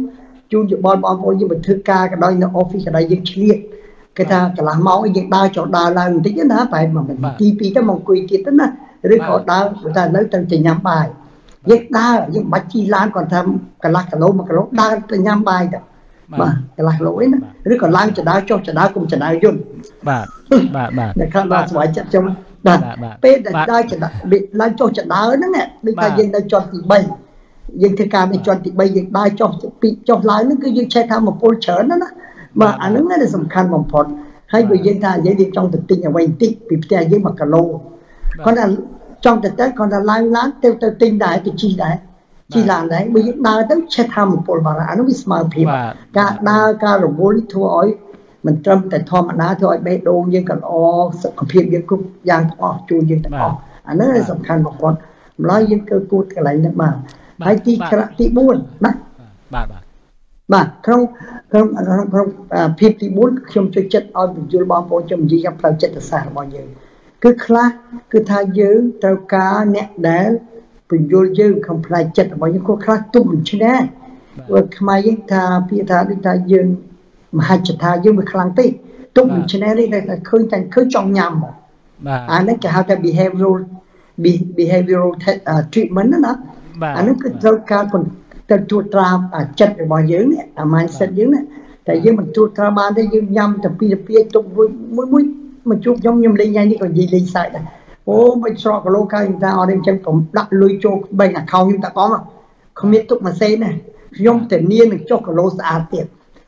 ជួនយោបល់បងប្អូនយើងទៅធ្វើការក៏ដោយនៅ office ក៏ដោយយើងឆ្លៀតគេថាកន្លះម៉ោងយើងដើរចូលដើរឡើងបន្តិចណាប្រហែល1 ទី 2ទៅមកអង្គុយទៀតទៅណាឬក៏ដើរតែនៅទៅញ៉ាំបាយយើងដើរយើងមិនបាច់ជិះឡានគាត់ថាកន្លះគីឡូ1 គីឡូដើរទៅញ៉ាំបាយទៅបាទកន្លះគីឡូអីណាឬក៏ឡើងចដើរចុះចដើរគុំចដើរយន្តបាទនៅខាងដល់ស្វ័យចិត្តខ្ញុំបាទពេលដែលដើរចដើរឡើងចុះចដើរហ្នឹងដូចថាយើងនៅជាន់ទី3យើងធ្វើការនៅជាន់ទី3យើងដើរចុះពីចុះឡើងហ្នឹងគឺយើងឆែកថាមពលច្រើនណាបាទអាហ្នឹងដែលសំខាន់បំផុតហើយបើយើងថាយើងចង់ទៅទិញអ្វីបន្តិចពីផ្ទះយើង1 គីឡូគាត់ថាចង់ទៅគាត់ថាឡើងឡានទៅទិញដែរទៅជីដែរជីឡានដែរបើយើងដើរទៅឆែកថាមពលបារអានោះវាស្មើភាពការដើរការរវល់នេះធ្វើឲ្យមិនត្រឹមតែធម្មតាធ្វើឲ្យបេះដូងយើងក៏ល្អសុខភាពយើងគ្រប់យ៉ាងទាំងអស់ជួយយើងទាំងអស់អានោះសំខាន់បំផុតម្ល៉េះយើងគឺគួរកន្លែងនេះបាទហើយទី4ណាបាទក្នុងភាពទី4ខ្ញុំជួយចិត្តឲ្យបញ្យល់បងប្អូនខ្ញុំនិយាយផ្លូវចិត្តសាស្ត្ររបស់យើងគឺខ្លះគឺថាយើងត្រូវការអ្នកដែលបញ្យល់យើងក្នុងផ្នែកចិត្តរបស់យើងខ្លះទុំមិនឈ្នះព្រោះខ្មែរយើងថាពាក្យថាដូចថាយើងមហិច្ឆតាយើងវាខ្លាំងពេកទុំមិនឈ្នះនេះតែឃើញចង់ញ៉ាំមកអានេះគេហៅថា behavioral treatment ណាអានេះគឺត្រូវការទៅត្រួតត្រាចិត្តរបស់យើងនេះអា mindset យើងណាតែយើងមិនត្រួតត្រាបានទេយើងញ៉ាំតែពីទុកមួយមកជួបខ្ញុំលេងថ្ងៃនេះក៏និយាយលេងសើចដែរអូមិនស្រកគីឡូកាយខ្ញុំថាអត់ទេអញ្ចឹងកុំដាក់លុយចូលbank account ខ្ញុំតែបងគ្មានទុកម៉ាស៊ីនណាខ្ញុំធានានឹងចុះគីឡូស្អាតទៀត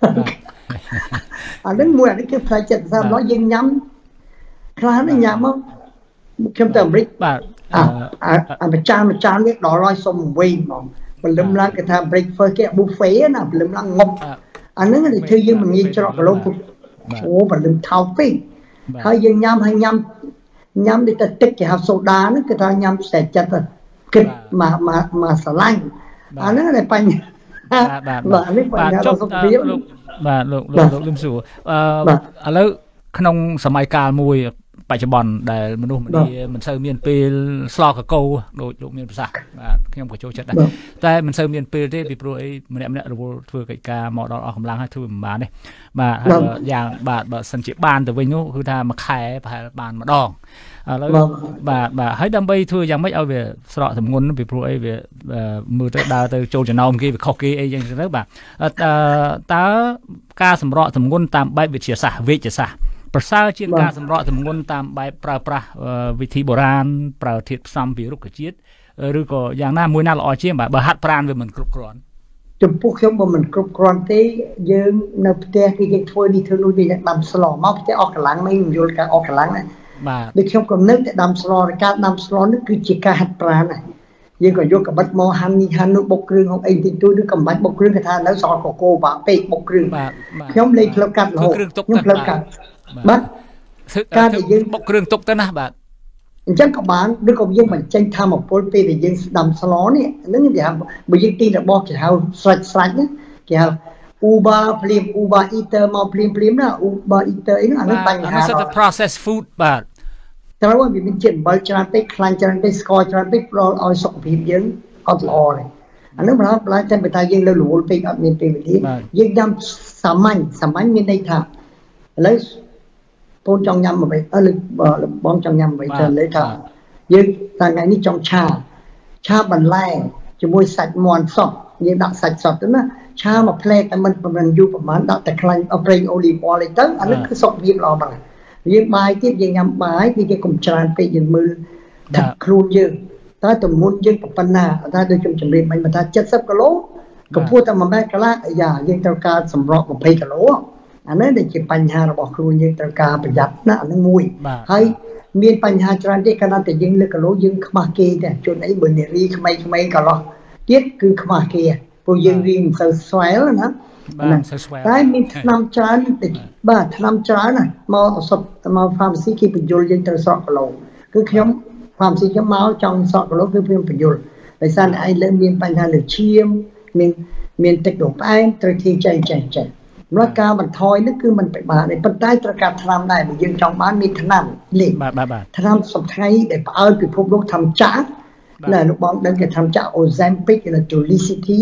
អានេះមួយអានេះគឺផ្នែកចិត្តសាស្ត្ររបស់យើងញ៉ាំខ្លះនេះញ៉ាំមកខ្ញុំទៅអាមេរិកបាទអាចារ្យនេះដល់ហើយសុំវិញបងព្រលឹមឡើងគេថា breakfast គេ buffet ណាព្រលឹមឡើងងប់អាហ្នឹងគេធ្វើយើងមិនងាយច្រកគីឡូអូព្រលឹមថោកពេកហើយយើងញ៉ាំដូចតែទឹកគេហៅសូដាហ្នឹងគេថាញ៉ាំស្ទែកចិត្តគិតមកស្រឡាញ់អាហ្នឹងតែបញ្ហាបាទនេះបញ្ហារបស់សុខភាពបាទលោកលឹមសួរឥឡូវក្នុងសម័យកាលមួយបច្ចុប្បន្នដែលមនុស្សម្នាមិនសូវមានពេលស្លកកោដូចលោកមានប្រសាសន៍បាទខ្ញុំក៏ចូលចិត្តដែរតែមិនសូវមានពេលទេពីព្រោះអីម្នាក់រវល់ធ្វើកិច្ចការមកដល់អស់កម្លាំងហើយធ្វើមិនបានទេបាទហើយយ៉ាងបាទបើសិនជាបានទៅវិញនោះគឺថាមួយខែប្រហែលបានម្ដងឥឡូវបាទហើយដើម្បីធ្វើយ៉ាងម៉េចឲ្យវាស្រកទម្ងន់ពីព្រោះអីវាមើលទៅដើរទៅចូលចំណោមគេវាខុសគេអីយ៉ាងទៅបាទតើការសម្រកទម្ងន់តាមបែបវិទ្យាសាស្ត្រវេជ្ជសាស្ត្រប្រសើរជាងការសម្រកទម្ងន់តាមបែបប្រើប្រាស់វិធីបុរាណប្រើធាតុផ្សំពីរុក្ខជាតិឬក៏យ៉ាងណាមួយណាល្អជាងបាទបើហាត់ប្រាណវាមិនគ្រប់គ្រាន់ចំពោះខ្ញុំបើមិនគ្រប់គ្រាន់ទេយើងនៅផ្ទះគឺយើងធ្វើនេះធ្វើនោះវាដាំស្លមកផ្ទះអស់កម្លាំងមិនយល់ការអស់កម្លាំងណាបាទដូចខ្ញុំក៏នឹកតែដាំស្លការដាំស្លនេះគឺជាការហាត់ប្រាណណាយើងក៏យកកបិតមកហាន់នោះបុកគ្រឿងហូបអីតិចតួចឬក៏មិនបាច់បុកគ្រឿងគេថានៅសល់កកូបាក់ពេកបុកគ្រឿងខ្ញុំលេងផ្លូវកាត់រហូតខ្ញុំផ្លូវកាត់បាទការដែលយើងបុកគ្រឿងទុកទៅណាបាទអញ្ចឹងក៏បានឬក៏យើងបញ្ចេញធម្មពលពេលដែលយើងដាំស្លនេះហ្នឹងគេហៅបើយើងទីរបស់គេហៅស្រាច់ណាគេហៅ Uber ភ្លាម Uber Eater មកភ្លាមណា Uber Eater អីហ្នឹងអានេះបញ្ហាហ្នឹង processed food បាទត្រូវឲ្យវាមានជាតិអំបិលច្រើនពេកខ្លាញ់ច្រើនពេកស្ករច្រើនពេកផ្ដល់ឲ្យសុខភាពយើងអត់ល្អទេអាហ្នឹងបើតែតែយើងលើរវល់ពេកអត់មានពេលវេលាយើងដាំសាមញ្ញមានន័យថាឥឡូវពូនចង់ញ៉ាំអ្វីបងចង់ញ៉ាំអ្វីទៅលើថាយើងថ្ងៃនេះចង់ឆាបន្លែជាមួយសាច់មាន់សក់យើងដាក់សាច់សក់ទៅណាឆាមួយផ្លែតែមិនយូរប្រហែលដាក់តែខ្លាញ់ប្រេងអូលីវអុយទៅអានេះគឺសុខភាពល្អបាទយើងបាយទៀតយើងញ៉ាំបាយគឺគេកុំច្រើនពេកយើងមើលទឹកខ្លួនយើងតើទម្ងន់យើងប៉ុណ្ណាថាដូចខ្ញុំជម្រាបមិញថា70គីឡូកម្ពស់តែ1ម៉ែត្រកន្លះយើងត្រូវការសម្រក់20គីឡូអានេះដែលជាបញ្ហារបស់ខ្លួនយើងត្រូវការប្រយ័ត្នណាអានឹងមួយហើយមានបញ្ហាច្រើនទេកាលណាតែយើងលើគីឡូយើងខ្មាស់គេទេជួនអីបើនារីក្មេងកន្លោះទៀតគឺខ្មាស់គេព្រោះយើងរៀងមិនសូវស្វែលណាតែមានថ្នាំច្រើនបាទថ្នាំច្រើនណាមកឱសថមក pharmacy គេបញ្យល់យើងត្រូវស្រកគីឡូគឺខ្ញុំ pharmacy ខ្ញុំមកចង់ស្រកគីឡូគឺខ្ញុំបញ្យល់ដោយសារតែឯងលើមានបញ្ហាលើឈាមមានទឹកដង្ផ្អែមត្រូវធាចេះព្រោះការបន្ថយនេះគឺมันពិបាកទេប៉ុន្តែត្រូវការថ្នាំដែរបើយើងចង់បានមានថ្នាំលេខបាទថ្នាំសំថ្ងៃដែលផ្អើលពិភពលោកធម្មចាស់ណាលោកបងដឹងគេធម្មចាស់ Ozempic និង Trulicity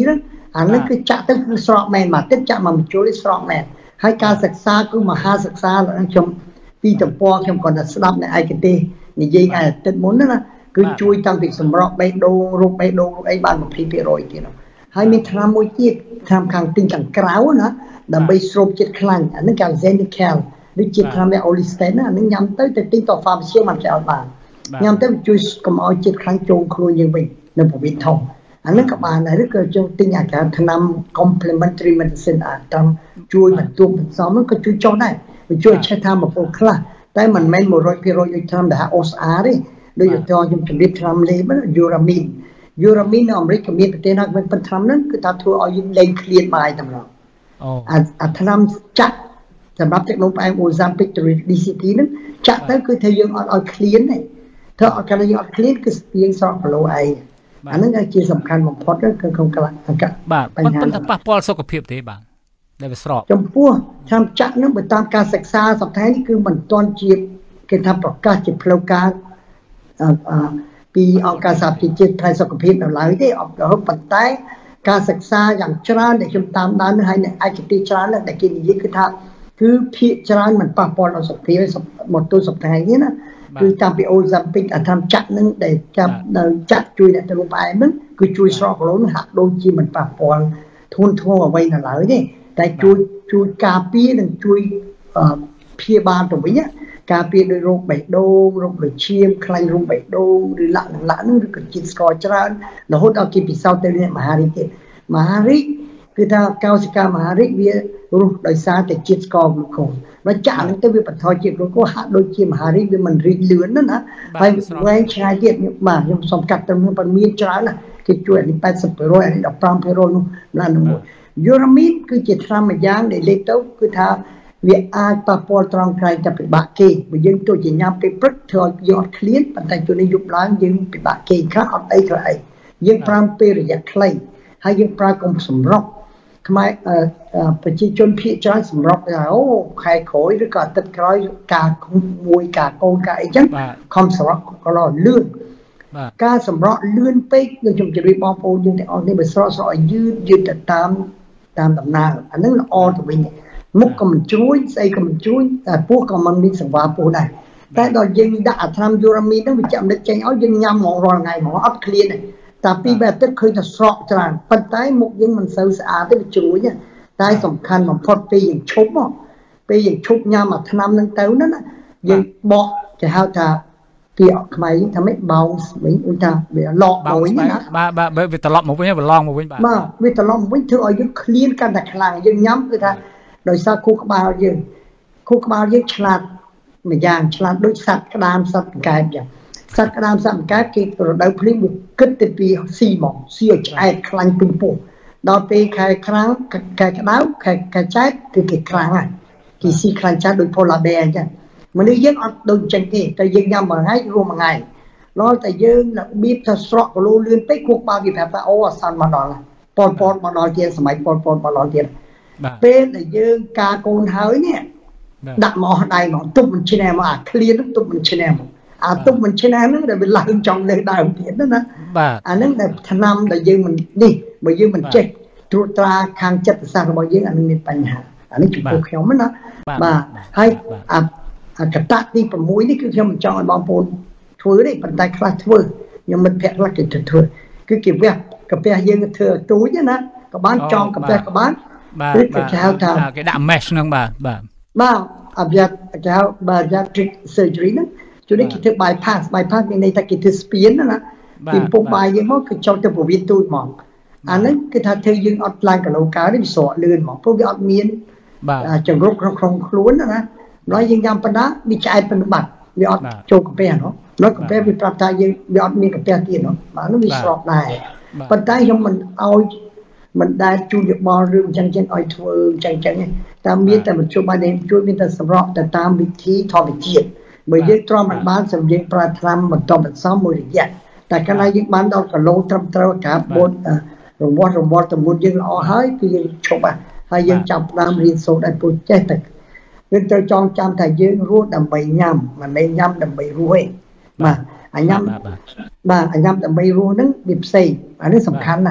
អានឹងគឺចាក់ទៅគឺស្រកមែនមកទឹកចាក់មកបញ្ចូលនេះស្រកមែនហើយការសិក្សាគឺមហាសិក្សាខ្ញុំពីតំពខ្ញុំគាត់តែស្ដាប់នៅឯកទេសនិយាយឯអាទិត្យមុនណាគឺជួយតាំងពីសម្រក់បេះដូងរូបបេះដូងអីបាន 20% ទៀតហើយមានថ្នាំមួយទៀតថ្នាំខាងទិញខាងក្រៅណាដើម្បីស្រូបជាតិខ្លាញ់អានឹងគេ Zenical ដូចជាថ្នាំ Olisten ណាអានឹងញ៉ាំទៅទិញទៅ pharmacy មកគេឲ្យបានញ៉ាំទៅជួយកុំឲ្យជាតិខ្លាញ់ចូលខ្លួនយើងវិញនៅប្រវេទធំអានឹងក៏បានដែរឬក៏យើងទិញអាការថ្នាំ complementary medicine អាតាមជួយបន្ទប់បន្សំហ្នឹងក៏ជួយចុះដែរវាជួយឆេះថាមកពលខ្លះតែមិនមែន 100% ដូចថ្នាំដែល OSR ទេដូចខ្ញុំជម្រាបថ្នាំលេប Uramin នៅអាមេរិកក៏មានប្រទេសណាមានប៉ុន្តែថ្នាំហ្នឹងគឺថាធ្វើឲ្យយើងលែងឃ្លានបាយតែម្ដងអាថ្នាំចាក់សម្រាប់ទឹកនោមផ្អែម Ozempic DCT ហ្នឹងចាក់ទៅគឺថាយើងអត់ឲ្យឃ្លានទេធ្វើឲ្យកាលយើងអត់ឃ្លានគឺយើងស្រកគីឡូឯងអាហ្នឹងជាសំខាន់បំផុតគឺក្នុងកលៈបាទប៉ុន្តែប៉ះពាល់សុខភាពទេបាទដែលវាស្រកចំពោះថ្នាំចាក់ហ្នឹងបើតាមការសិក្សាសប្តាហ៍នេះគឺមិនទាន់ជាគេថាប្រកាសជាផ្លូវការពីអង្គការសហប្រជាជាតិផ្នែកសុខភាពនៅឡើយទេអត់រហូតប៉ុន្តែការសិក្សាយ៉ាងច្រើនដែលខ្ញុំតាមដានហើយនៅឯកទេសច្រើនដែលគេនិយាយគឺថាគឺភាគច្រើនមិនប៉ះពាល់ដល់សុខភាពមកទល់សប្តាហ៍នេះណាគឺតាមពី Ozempic អាថ្នាំចាក់ហ្នឹងដែលចាប់ដល់ចាក់ជួយអ្នកទៅរូបផ្អែមហ្នឹងគឺជួយស្រកគីឡូហ្នឹងហាក់ដូចជាមិនប៉ះពាល់ធ្ងន់ធ្ងរអ្វីនៅឡើយទេតែជួយការពារនិងជួយព្យាបាលទៅវិញការពារដោយរោគបេះដូងរោគលើឈាមខ្លាញ់រោគបេះដូងឬលក្ខណៈហ្នឹងឬក៏ជាតិស្ករច្រើនរហូតដល់គេពិសោធន៍ទៅអ្នកមហារីកទៀតមហារីកគឺថាកោសិកាមហារីកវារស់ដោយសារតែជាតិស្ករហ្លូកូសបើចាក់ហ្នឹងទៅវាបន្ថយជាតិហ្លូកូសហាក់ដូចជាមហារីកវាមិនរីកលឿនណាហើយវែងឆ្ងាយទៀតបាទខ្ញុំសូមកាត់ទៅនឹងપણមានច្រើនណាគេជួយអានេះ 80% អានេះ 15% នោះណាមួយ Uramin គឺជាថ្នាំមួយយ៉ាងដែលលេខទៅគឺថាវាអាចប៉ះពាល់ត្រង់ក្រែងតែពិបាកគេបើយើងទៅជាញ៉ាំពេលព្រឹកធ្វើឲ្យយើងអត់ឃ្លានប៉ុន្តែពេលនេះយប់ឡើងយើងពិបាកគេខ្លះអត់អីខ្លះអីយើងប្រើពេលរយៈខ្លីហើយយើងប្រើកុំសម្រុកខ្មែរប្រជាជនភាគច្រើនសម្រុកថាអូខែក្រោយឬក៏អាទិត្យក្រោយការមួយការកូនការអីចឹងខំសម្រុកក៏លឿនការសម្រុកលឿនពេកដូចខ្ញុំជម្រាបបងប្អូនយើងទាំងអស់គ្នាបើស្រកឲ្យយឺតទៅតាមដំណើរអានឹងល្អទៅវិញមុខក៏មិនជ្រួញស្អីក៏មិនជ្រួញតែពោះក៏មិនមានសង្វារពោះដែរតែដល់យើងដាក់អាថ្នាំ Uramin ហ្នឹងវាចាំនិតចេញឲ្យយើងញ៉ាំហ្មងរាល់ថ្ងៃហ្មងអត់ឃ្លានទេតែពីបែបទឹកឃើញតែស្រកច្រើនប៉ុន្តែមុខយើងមិនសូវស្អាតទេវាជ្រួញតែសំខាន់បំផុតពេលយើងឈប់ញ៉ាំអាថ្នាំហ្នឹងទៅណាយើងបកគេហៅថាពាក្យខ្មែរយើងថាម៉េចបោងវិញឧទាហរណ៍វាឡកមកវិញណាបាទវាត្រឡប់មកវិញវាឡងមកវិញបាទវាត្រឡប់មកវិញធ្វើឲ្យយើងឃ្លានកាន់តែខ្លាំងយើងញ៉ាំគឺថាដោយសារខួរក្បាលយើងឆ្លាតម្យ៉ាងឆ្លាតដូចសត្វក្តាមសត្វកែបចឹងសត្វក្តាមសត្វកែបគេរដូវភ្លៀងវាគិតទៅពីស៊ីមកស៊ីឲ្យឆ្អែតខ្លាញ់ពេញពោះដល់ពេលខែក្តៅខែចែកគឺគេខ្លាំងហើយគេស៊ីខ្លាញ់ចាស់ដូច polar bear អញ្ចឹងមនុស្សយើងអត់ដូចចឹងទេតែយើងញ៉ាំមួយថ្ងៃរួមមួយថ្ងៃដល់តែយើងរបៀបថាស្រកគីឡូលឿនពេកខួរក្បាលវាប្រាប់ថាអូអាសន្នមកដល់ប៉ុលមកដល់ទៀតសម័យប៉ុលមកដល់ទៀតពេលដែលយើងការកូនហើយនេះដាក់មកអស់ដៃមកទុបមិនឈ្នះមកអាឃ្លានទុបមិនឈ្នះមកអាទុបមិនឈ្នះហ្នឹងដែលវាឡើងចង់លើដើមទៀតណាបាទអាហ្នឹងដែលថ្នាំដែលយើងមិននេះបើយើងមិនចេះត្រួតត្រាខាងចិត្តសាស្ត្ររបស់យើងអានឹងមានបញ្ហាអានេះចំពោះខ្ញុំណាបាទហើយអាកតៈទី6នេះគឺខ្ញុំមិនចង់ឲ្យបងប្អូនធ្វើទេប៉ុន្តែខ្លះធ្វើខ្ញុំមិត្តភក្តិខ្លះគេធ្វើគឺគេវះកាពះយើងធ្វើឲ្យទូចណាក៏បានចងកាពះក៏បានឬក៏គេហៅថាគេដាក់ mesh ហ្នឹងបាទអាយ៉ាគេហៅ bariatric surgery ហ្នឹងជួយគេធ្វើ bypass មានន័យថាគេធ្វើស្ពានណាពីពុកបាយយើងមកគឺចូលទៅពោះវៀនទូចហ្មងអាហ្នឹងគឺថាធ្វើយើងអត់ឡើងគីឡូកើទេវាស្រកលឿនហ្មងព្រោះវាអត់មានចង្រុកក្នុងខ្លួនណាដល់យើងញ៉ាំបណ្ដាវាឆ្អែតប៉ុណ្ណឹងបាត់វាអត់ចូលកាពះនោះដល់កាពះវាប្រាប់ថាយើងវាអត់មានកាពះទៀតនោះបាទនោះវាស្រកដែរប៉ុន្តែខ្ញុំមិនឲ្យមិនដែលជួយយោបល់រឿងអញ្ចឹងឲ្យធ្វើអញ្ចឹងតែមានតែមជ្ឈបាយដែលជួយមានតែសម្រាប់ទៅតាមវិធីធម្មជាតិបើយើងទ្រាំមិនបានសម្យើងប្រើថ្នាំបន្តបន្សំមួយរយៈតែកាលណាយើងបានដល់គីឡូត្រឹមត្រូវការបូតរង្វាស់ទម្ងន់យើងល្អហើយគឺយើងឈប់ហើយយើងចាប់ផ្ដើមរៀនសូត្រឲ្យពូចេះតែយើងត្រូវចងចាំថាយើងរស់ដើម្បីញ៉ាំមិនមែនញ៉ាំដើម្បីរស់ទេបាទអាញ៉ាំដើម្បីរស់ហ្នឹងវាផ្សេងអានេះសំខាន់ណាស់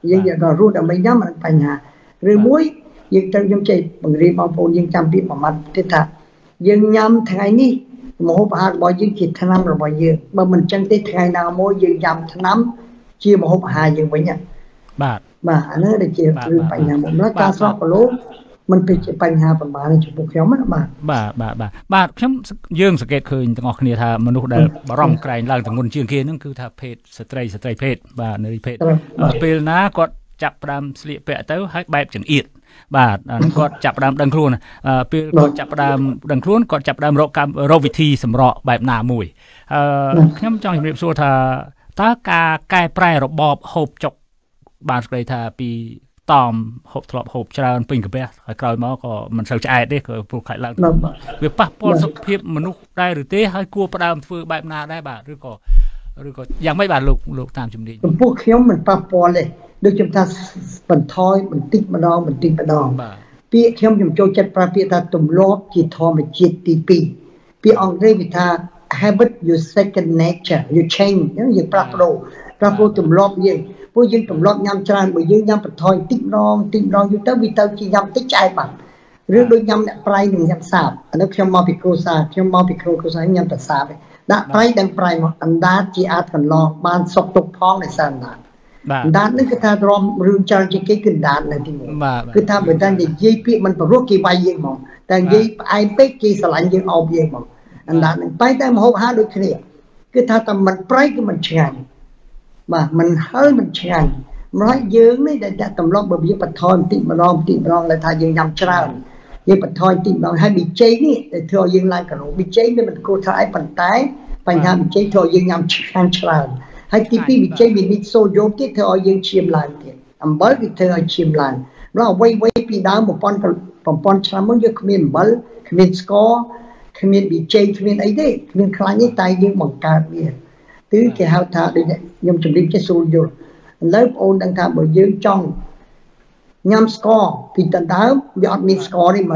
យើងយកដល់រស់ដើម្បីញ៉ាំមិនបញ្ហាឬមួយយើងត្រូវខ្ញុំចេះបង្រៀនបងប្អូនយើងចាំពីមួយម៉ាត់ទៀតថាយើងញ៉ាំថ្ងៃនេះម្ហូបអាហាររបស់យើងជាថ្នាំរបស់យើងបើមិនចឹងទេថ្ងៃណាមួយយើងញ៉ាំថ្នាំជាម្ហូបអាហារយើងវិញបាទអានេះដែលជារឿងបញ្ហាមួយការស្រក់គីឡូมันเป็นបញ្ហាប្រមាណចំពោះខ្ញុំណាបាទខ្ញុំយើងសង្កេតឃើញទាំងអស់គ្នាថាមនុស្សដែលបារម្ភក្រែងឡើងទម្ងន់ជាងគេហ្នឹងគឺថាភេទស្ត្រីភេទបាទនារីភេទពេលណាគាត់ចាប់ផ្ដើមស្លៀកពាក់ទៅហើយបែបចង្អៀតបាទគាត់ចាប់ផ្ដើមដឹងខ្លួនពេលគាត់ចាប់ផ្ដើមដឹងខ្លួនគាត់ចាប់ផ្ដើមរកវិធីសម្រក់បែបណាមួយខ្ញុំចង់ជម្រាបសួរថាតើការកែប្រែរបបហូបចុកបានស្គាល់ថាពីតមហូបធ្លាប់ហូបច្រើនពេញកាពះហើយក្រោយមកក៏មិនសូវឆ្អែតទេក៏ព្រោះខ្លាចឡើងវាប៉ះពាល់សុខភាពមនុស្សដែរឬទេហើយគួរផ្ដើមធ្វើបែបណាដែរបាទឬក៏យ៉ាងម៉េចបាទលោកតាមជំនាញចំពោះខ្ញុំមិនប៉ះពាល់ទេដូចខ្ញុំថាបន្ថយបន្តិចម្ដងពាក្យខ្ញុំចូលចិត្តប្រើពាក្យថាទម្លាប់ជាធម្មជាតិទី2ពាក្យអង់គ្លេសវាថា habit your second nature you change យើងផ្លាស់ប្ដូរទម្លាប់យើងព្រោះយើងទម្លាប់ញ៉ាំច្រើនបើយើងញ៉ាំបន្ថយតិចម្ដងយូរទៅវាទៅជាញ៉ាំតិចឆ្អែតបាត់ឬដូចញ៉ាំអ្នកប្រៃនឹងញ៉ាំសាបអានោះខ្ញុំមកពីគ្រូសាញ៉ាំតែសាបដាក់ប្រៃដឹងប្រៃមកអណ្ដាតជាអាចកន្លងបានសុខទុក្ខផងដោយសារអណ្ដាតនេះគឺថារំរឿងច្រើនជាងគេគឺអណ្ដាតនៅទីនោះគឺថាបើតែនិយាយពាក្យមិនព្រោះគេវាយយើងហ្មងតែនិយាយផ្អែមពេកគេស្រឡាញ់យើងអោបយើងហ្មងអណ្ដាតនឹងតែម្ហូបអាហារដូចគ្នាគឺថាតែមិនប្រៃគឺមិនឆ្ងាញ់បាទมันហើយมันឆ្ងាញ់ម្ល៉េះយើងនេះដែលដាក់ទម្លាប់បើវាបន្ថយបន្តិចម្ដងដែលថាយើងញ៉ាំច្រើនយើងបន្ថយបន្តិចម្ដងហើយប៊ីចេងនេះដែលធ្វើឲ្យយើងឡើងគីឡូប៊ីចេងវាមិនគួរថាឲ្យប៉ុន្តែបញ្ហាប៊ីចេងធ្វើឲ្យយើងញ៉ាំច្រើនហើយទី2ប៊ីចេងវាមានសូដ្យូមទៀតធ្វើឲ្យយើងឈាមឡើងទៀតអំបិលវាធ្វើឲ្យឈាមឡើងម្ល៉េះអ្វីពីដើម1000ឆ្នាំមកយើងគ្មានអំបិលគ្មានស្ករគ្មានប៊ីចេងគ្មានអីទេគ្មានខ្លាញ់ទេតែយើងបង្កើតវាគឺគេហៅថាដូចខ្ញុំជម្រាបចេះស្រួលយល់ឥឡូវបងអូនដឹងថាបើយើងចង់ញ៉ាំស្ករពីតដើមវាអត់មានស្ករនេះ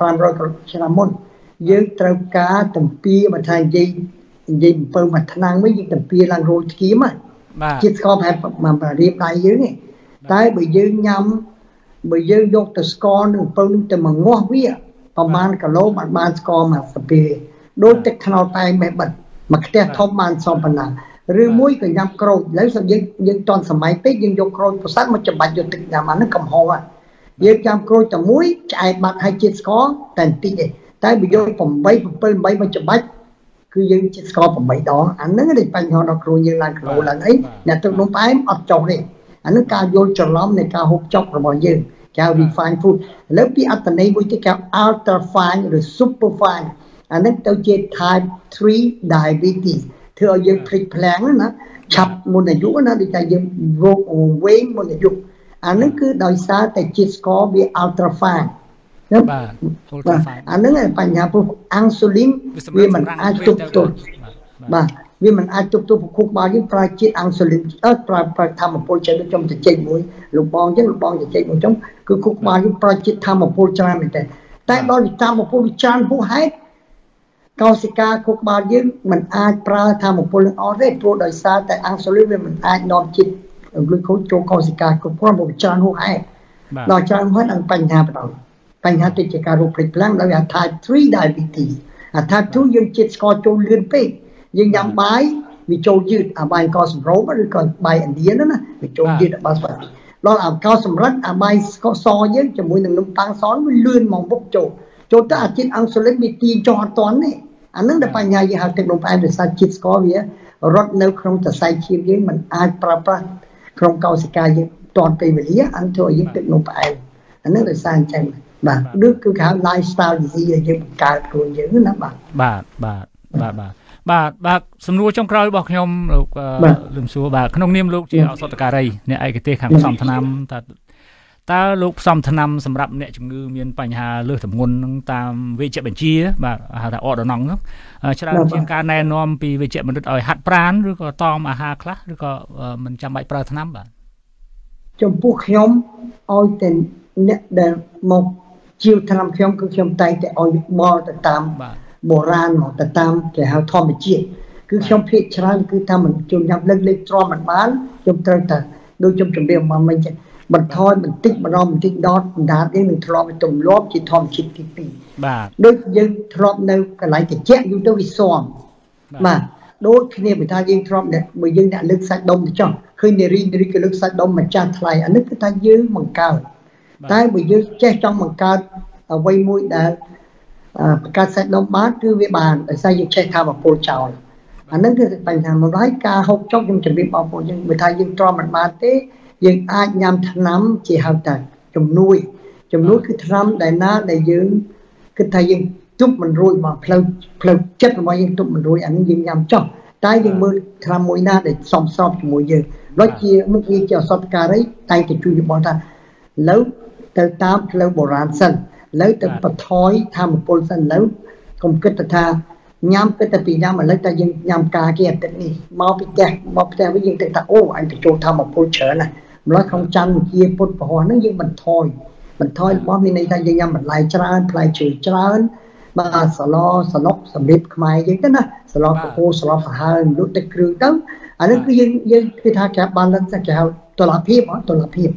500ឆ្នាំមុនយើងត្រូវការតំពាបើថានិយាយអំពើមួយឆ្នាំវិញយើងតំពាឡើងរោលធ្គាមជាតិស្ករប្រហែលមករៀបដៃយើងទេតែបើយើងញ៉ាំបើយើងយកទៅស្ករនឹងអំពើនឹងទៅមកងាស់វាប្រហែលគីឡូបានស្ករមកស្ពាដូចទឹកថ្នោតតែបេះបិទមកផ្ទះធំបានសមប៉ុណ្ណាឬមួយក៏ញ៉ាំក្រូចឥឡូវយើងតន់សម័យពេកយើងយកក្រូចប្រសាទមកច្បាច់យកទឹកញ៉ាំអាហ្នឹងកំហុសយើងញ៉ាំក្រូចតែមួយឆ្អែតបាត់ហើយជាតិស្ករតែបន្តិចទេតែបើយក8 7 8មកច្បាច់គឺយើងជាតិស្ករ8ដងអាហ្នឹងដែលបញ្ហាដល់គ្រូយើងឡើងគីឡូឡើងអីអ្នកទឹកនំផ្អែមអត់ចុះទេអាហ្នឹងការយល់ច្រឡំនៃការហូបចុករបស់យើងគេហៅ refined food ឥឡូវពីអត្តន័យមួយទៀតគេហៅ ultra fine ឬ super fine អាហ្នឹងទៅជា type 3 diabetes ធ្វើឲ្យយើងភ្លេចភ្លាំងណាឆាប់មុនអាយុណាដូចតែយើងរោគវែងមុនអាយុអាហ្នឹងគឺដោយសារតែជាតិស្ករវា ultra fine បាទ ultra fine អាហ្នឹងបញ្ហាព្រោះ insulin វាមិនអាចទប់ទល់បាទវាមិនអាចទប់ទល់ខួរក្បាលយើងប្រើជាតិ insulin ប្រើធម្មពលចេញខ្ញុំទៅចេញមួយលោកបងអញ្ចឹងលោកបងទៅចេញមួយអញ្ចឹងគឺខួរក្បាលយើងប្រើជាតិធម្មពលច្រើនមែនទេតែដល់ធម្មពលវាច្រើនហួសហេតុកោសិកាខួរក្បាលយើងមិនអាចប្រើធម្មពលនឹងអស់ទេព្រោះដោយសារតែអាំងស៊ូលីនវាមិនអាចនាំជាតិហ្លូកូសចូលកោសិកាគ្រប់គ្រាន់ព្រោះវាច្រើនហួសហេតុដល់ច្រើនហួសហេតុនឹងបញ្ហាបណ្ដោយបញ្ហាតិចការរោគភ្លេចភ្លាំងដោយ type 3 diabetes type 2យើងជាតិស្ករចូលលឿនពេកយើងញ៉ាំបាយវាចូលយឺតអាបាយកោសម្រូបឬក៏បាយឥណ្ឌាណាវាចូលយឺតបាស្បាដល់អាកោសម្រិតអាបាយស្ករសយើងជាមួយនឹងនំប៉័ងសវាលឿនមកមុខចូលទៅអាជាតិអាំងស៊ូលីនវាទាញចុះអត់ទាន់ទេអានឹងដែលបញ្ហាយើងហៅទឹកនំផ្អែមដោយសារជាតិស្ករវារត់នៅក្នុងសរសៃឈាមយើងមិនអាចប្រើប្រាស់ក្នុងកោសិកាយើងទាន់ពេលវេលាអានធ្វើឲ្យយើងទឹកនំផ្អែមអានឹងដោយសារអញ្ចឹងបាទដូចគឺគេហៅ lifestyle disease យើងបង្កើតខ្លួនយើងណាបាទសំណួរចុងក្រោយរបស់ខ្ញុំលោកលឹមសួរបាទក្នុងនាមលោកជាឱសថការីអ្នកឯកទេសខាងផ្សំថ្នាំតើលោកផ្សំថ្នាំសម្រាប់អ្នកជំងឺមានបញ្ហាលើសទម្ងន់នឹងតាមវេជ្ជបញ្ជាបាទហៅថាអរដណងនោះច្រើនជាងការណែនាំពីវេជ្ជបណ្ឌិតឲ្យហាត់ប្រាណឬក៏តមអាហារខ្លះឬក៏មិនចាំបាច់ប្រើថ្នាំបាទចំពោះខ្ញុំឲ្យតែអ្នកដែលមកជាវថ្នាំខ្ញុំគឺខ្ញុំតែងតែឲ្យបល់ទៅតាមបុរាណមកទៅតាមគេហៅធម្មជាតិគឺខ្ញុំភាគច្រើនគឺថាមិនខ្ញុំញ៉ាំលេខទ្រាំមិនបានខ្ញុំត្រូវតែ đôi trong chuẩn bị mà mình bật thôi mình tích mà nó mình tích đót đá đến mình thọp mình tụm lốp chỉ thòm chít tí tí đôi dân thọp nơi cái lại cái chẹn như tôi bị xòm mà đôi khi này người ta dân thọp này người dân đã lực sạch đông thì cho khi này riêng cái lực sạch đông mà cha thay anh nước người ta dư bằng cao tại người dân che trong bằng cao ở quay mũi đã ca sạch đông bát cứ với bàn ở sao dân che thao vào cô chào anh nước cái bài nào mà nói ca hốc chốc trong chuẩn bị bảo hộ dân người ta dân thọp mình mà thế dân ai nhằm nắm chỉ hào tài trồng nuôi cứ thăm đại na đại dương cái thầy dân chúc mình rồi mà phơi chết mà dân chúc mình rồi anh dân nhằm cho trái dân mưa thăm mỗi na để xong xong cho mỗi giờ nói chia mức gì cho sót cả đấy tay thì chui bỏ ta lớn từ tám lâu bồ rán sân lớn từ bật thói tham một pol sân lớn không kết ta nhằm cái tập nhằm mà lấy ta dân nhằm cả kia tận này mau bị tè với dân tự ta ô anh phải cho tham một pol trở này nói không chăn kia pol bỏ nó nhưng mình thôi món này ta dân nhằm mình lại chửi trơn mà sờ lóc sầm bếp mai vậy đó na sờ lóc cô sờ lóc hà lúc tết kêu đó anh nó cứ dân cái thà cả ban lần sẽ chào tôi làm phim tôi làm phim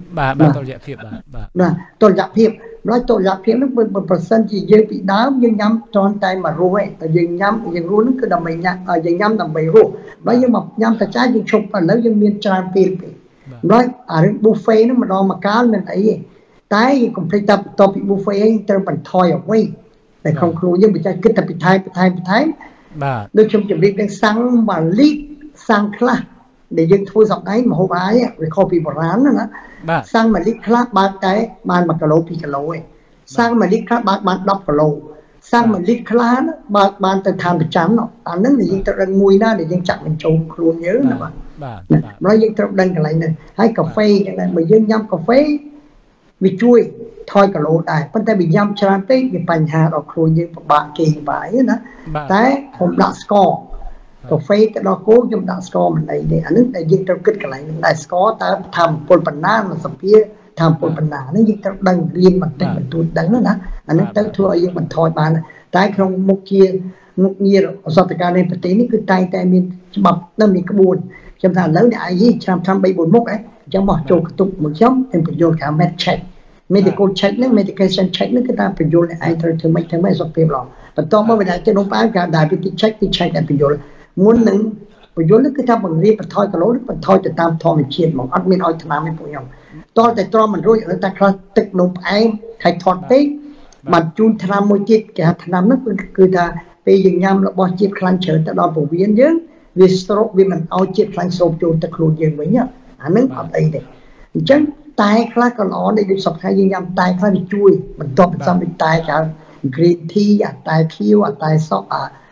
nói tôi làm phim nó một percent gì dân bị đá dân nhắm tròn tay mà ruồi tại dân nhắm nó cứ đầm mày nhắm dân nhắm đầm mày ruồi nói nhưng mà nhắm ta trái dân chụp và lấy dân miên tràn phim nói buffet nó mà đo mà cá mình ấy tái cũng phải tập bị buffet tao bằng thoi ở quay để không kêu nhưng mà trái cứ tập bị thay đôi trong chuẩn bị đang sang và lít sang khla để dân thôi dọc đấy mà hộp ái để kho bị bỏ rán nữa sang mà lít khla ba cái bàn mà cà lô pi cà lô ấy sang mà lít khla bàn đọc cà lô sang mà lít khla bàn từ tham bị chán nó anh nói là dân tao đang mùi na để dân chặt mình trồng luôn nhớ nè bạn nói dân tao đang cái này nè hay cà phê cái này mà dân nhâm cà phê vì chui thôi cả lỗ đại vấn đề bị nhâm tràn tới cáiปัญหาở khuôn như bạn kỳ vậy đó tạiผมđã score cà phê cái đó cố chúng đã score mình này để anh nước đại dân trong kích cái này đại score ta tham pol bản na mà sắp phía tham pol bản na nó dân trong đăng riêng mình tên mình tôi đăng đó anh nước tới thua dân mình thôi bạn tại không một kia ở sau tất cả này phải tính cứ tay mình bập nó mình cái buồn chúng ta lớn đại gì trăm bay buồn mốc ấy chẳng bỏ trộn tục một giống em phải vô cả med check medical check nó medication check nó cái ta phải vô lại ai thôi mấy số phim rồi và to mới đại cho nó bán cả diabetes check thì check phải vô muốn nâng phải vô cái ta bằng riêng phải thôi cái lối phải thôi từ tam thò mình chiên một admin oi tham mình phụ nhau to tại to mình rồi người ta khai tịch nộp ai khai thọt tết mà chun tham môi chiết cái tham nó cứ ta bây giờ nhâm là bao chiết khăn chờ ta đo phổ biến chứ vì stroke vì mình ao chiết khăn stroke cho ta khôn dương với nhá anh nâng ở đây chứ tai khá còn nó để được sọc hai dương nhâm tai khá bị chui mình to mình xong bị tai cả green tea tai khiêu tai sọc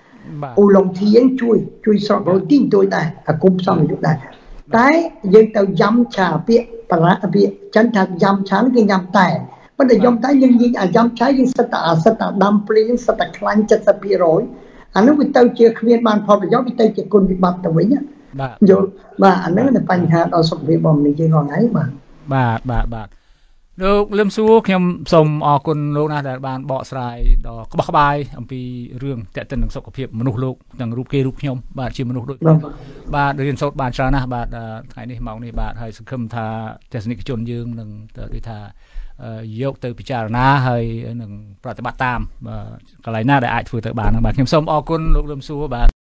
u lông thiên chui sọc rồi tin tôi đây cũng xong rồi đây tai dân tao dăm trà bịa para bịa chân thật dăm chán cái nhâm tai vấn đề dăm tai nhưng dăm trái nhưng sát đam plei sát khăn chất sát bịa rồi anh nói với tao chưa khuyên ban phò giáo với tao chỉ còn bị bật tao với nhá rồi mà anh nói làបញ្ហាដល់សុខភាពរបស់mìnhជាងថ្ងៃបាទលោកលឹមសួរខ្ញុំសូមអរគុណលោកណាស់ដែលបានបកស្រាយដល់ក្បោះក្បាយអំពីរឿងទាក់ទិននឹងសុខភាពមនុស្សលោកទាំងរូបគេរូបខ្ញុំបាទជាមនុស្សដូចបាទរៀនសូត្របានច្រើនណាស់បាទថ្ងៃនេះម៉ោងនេះបាទហើយសង្ឃឹមថាទស្សនិកជនយើងនឹងដូចថាយកទៅពិចារណាហើយនឹងប្រតិបត្តិតាមកន្លែងណាដែលអាចធ្វើទៅបានបាទខ្ញុំសូមអរគុណលោកលឹមសួរបាទ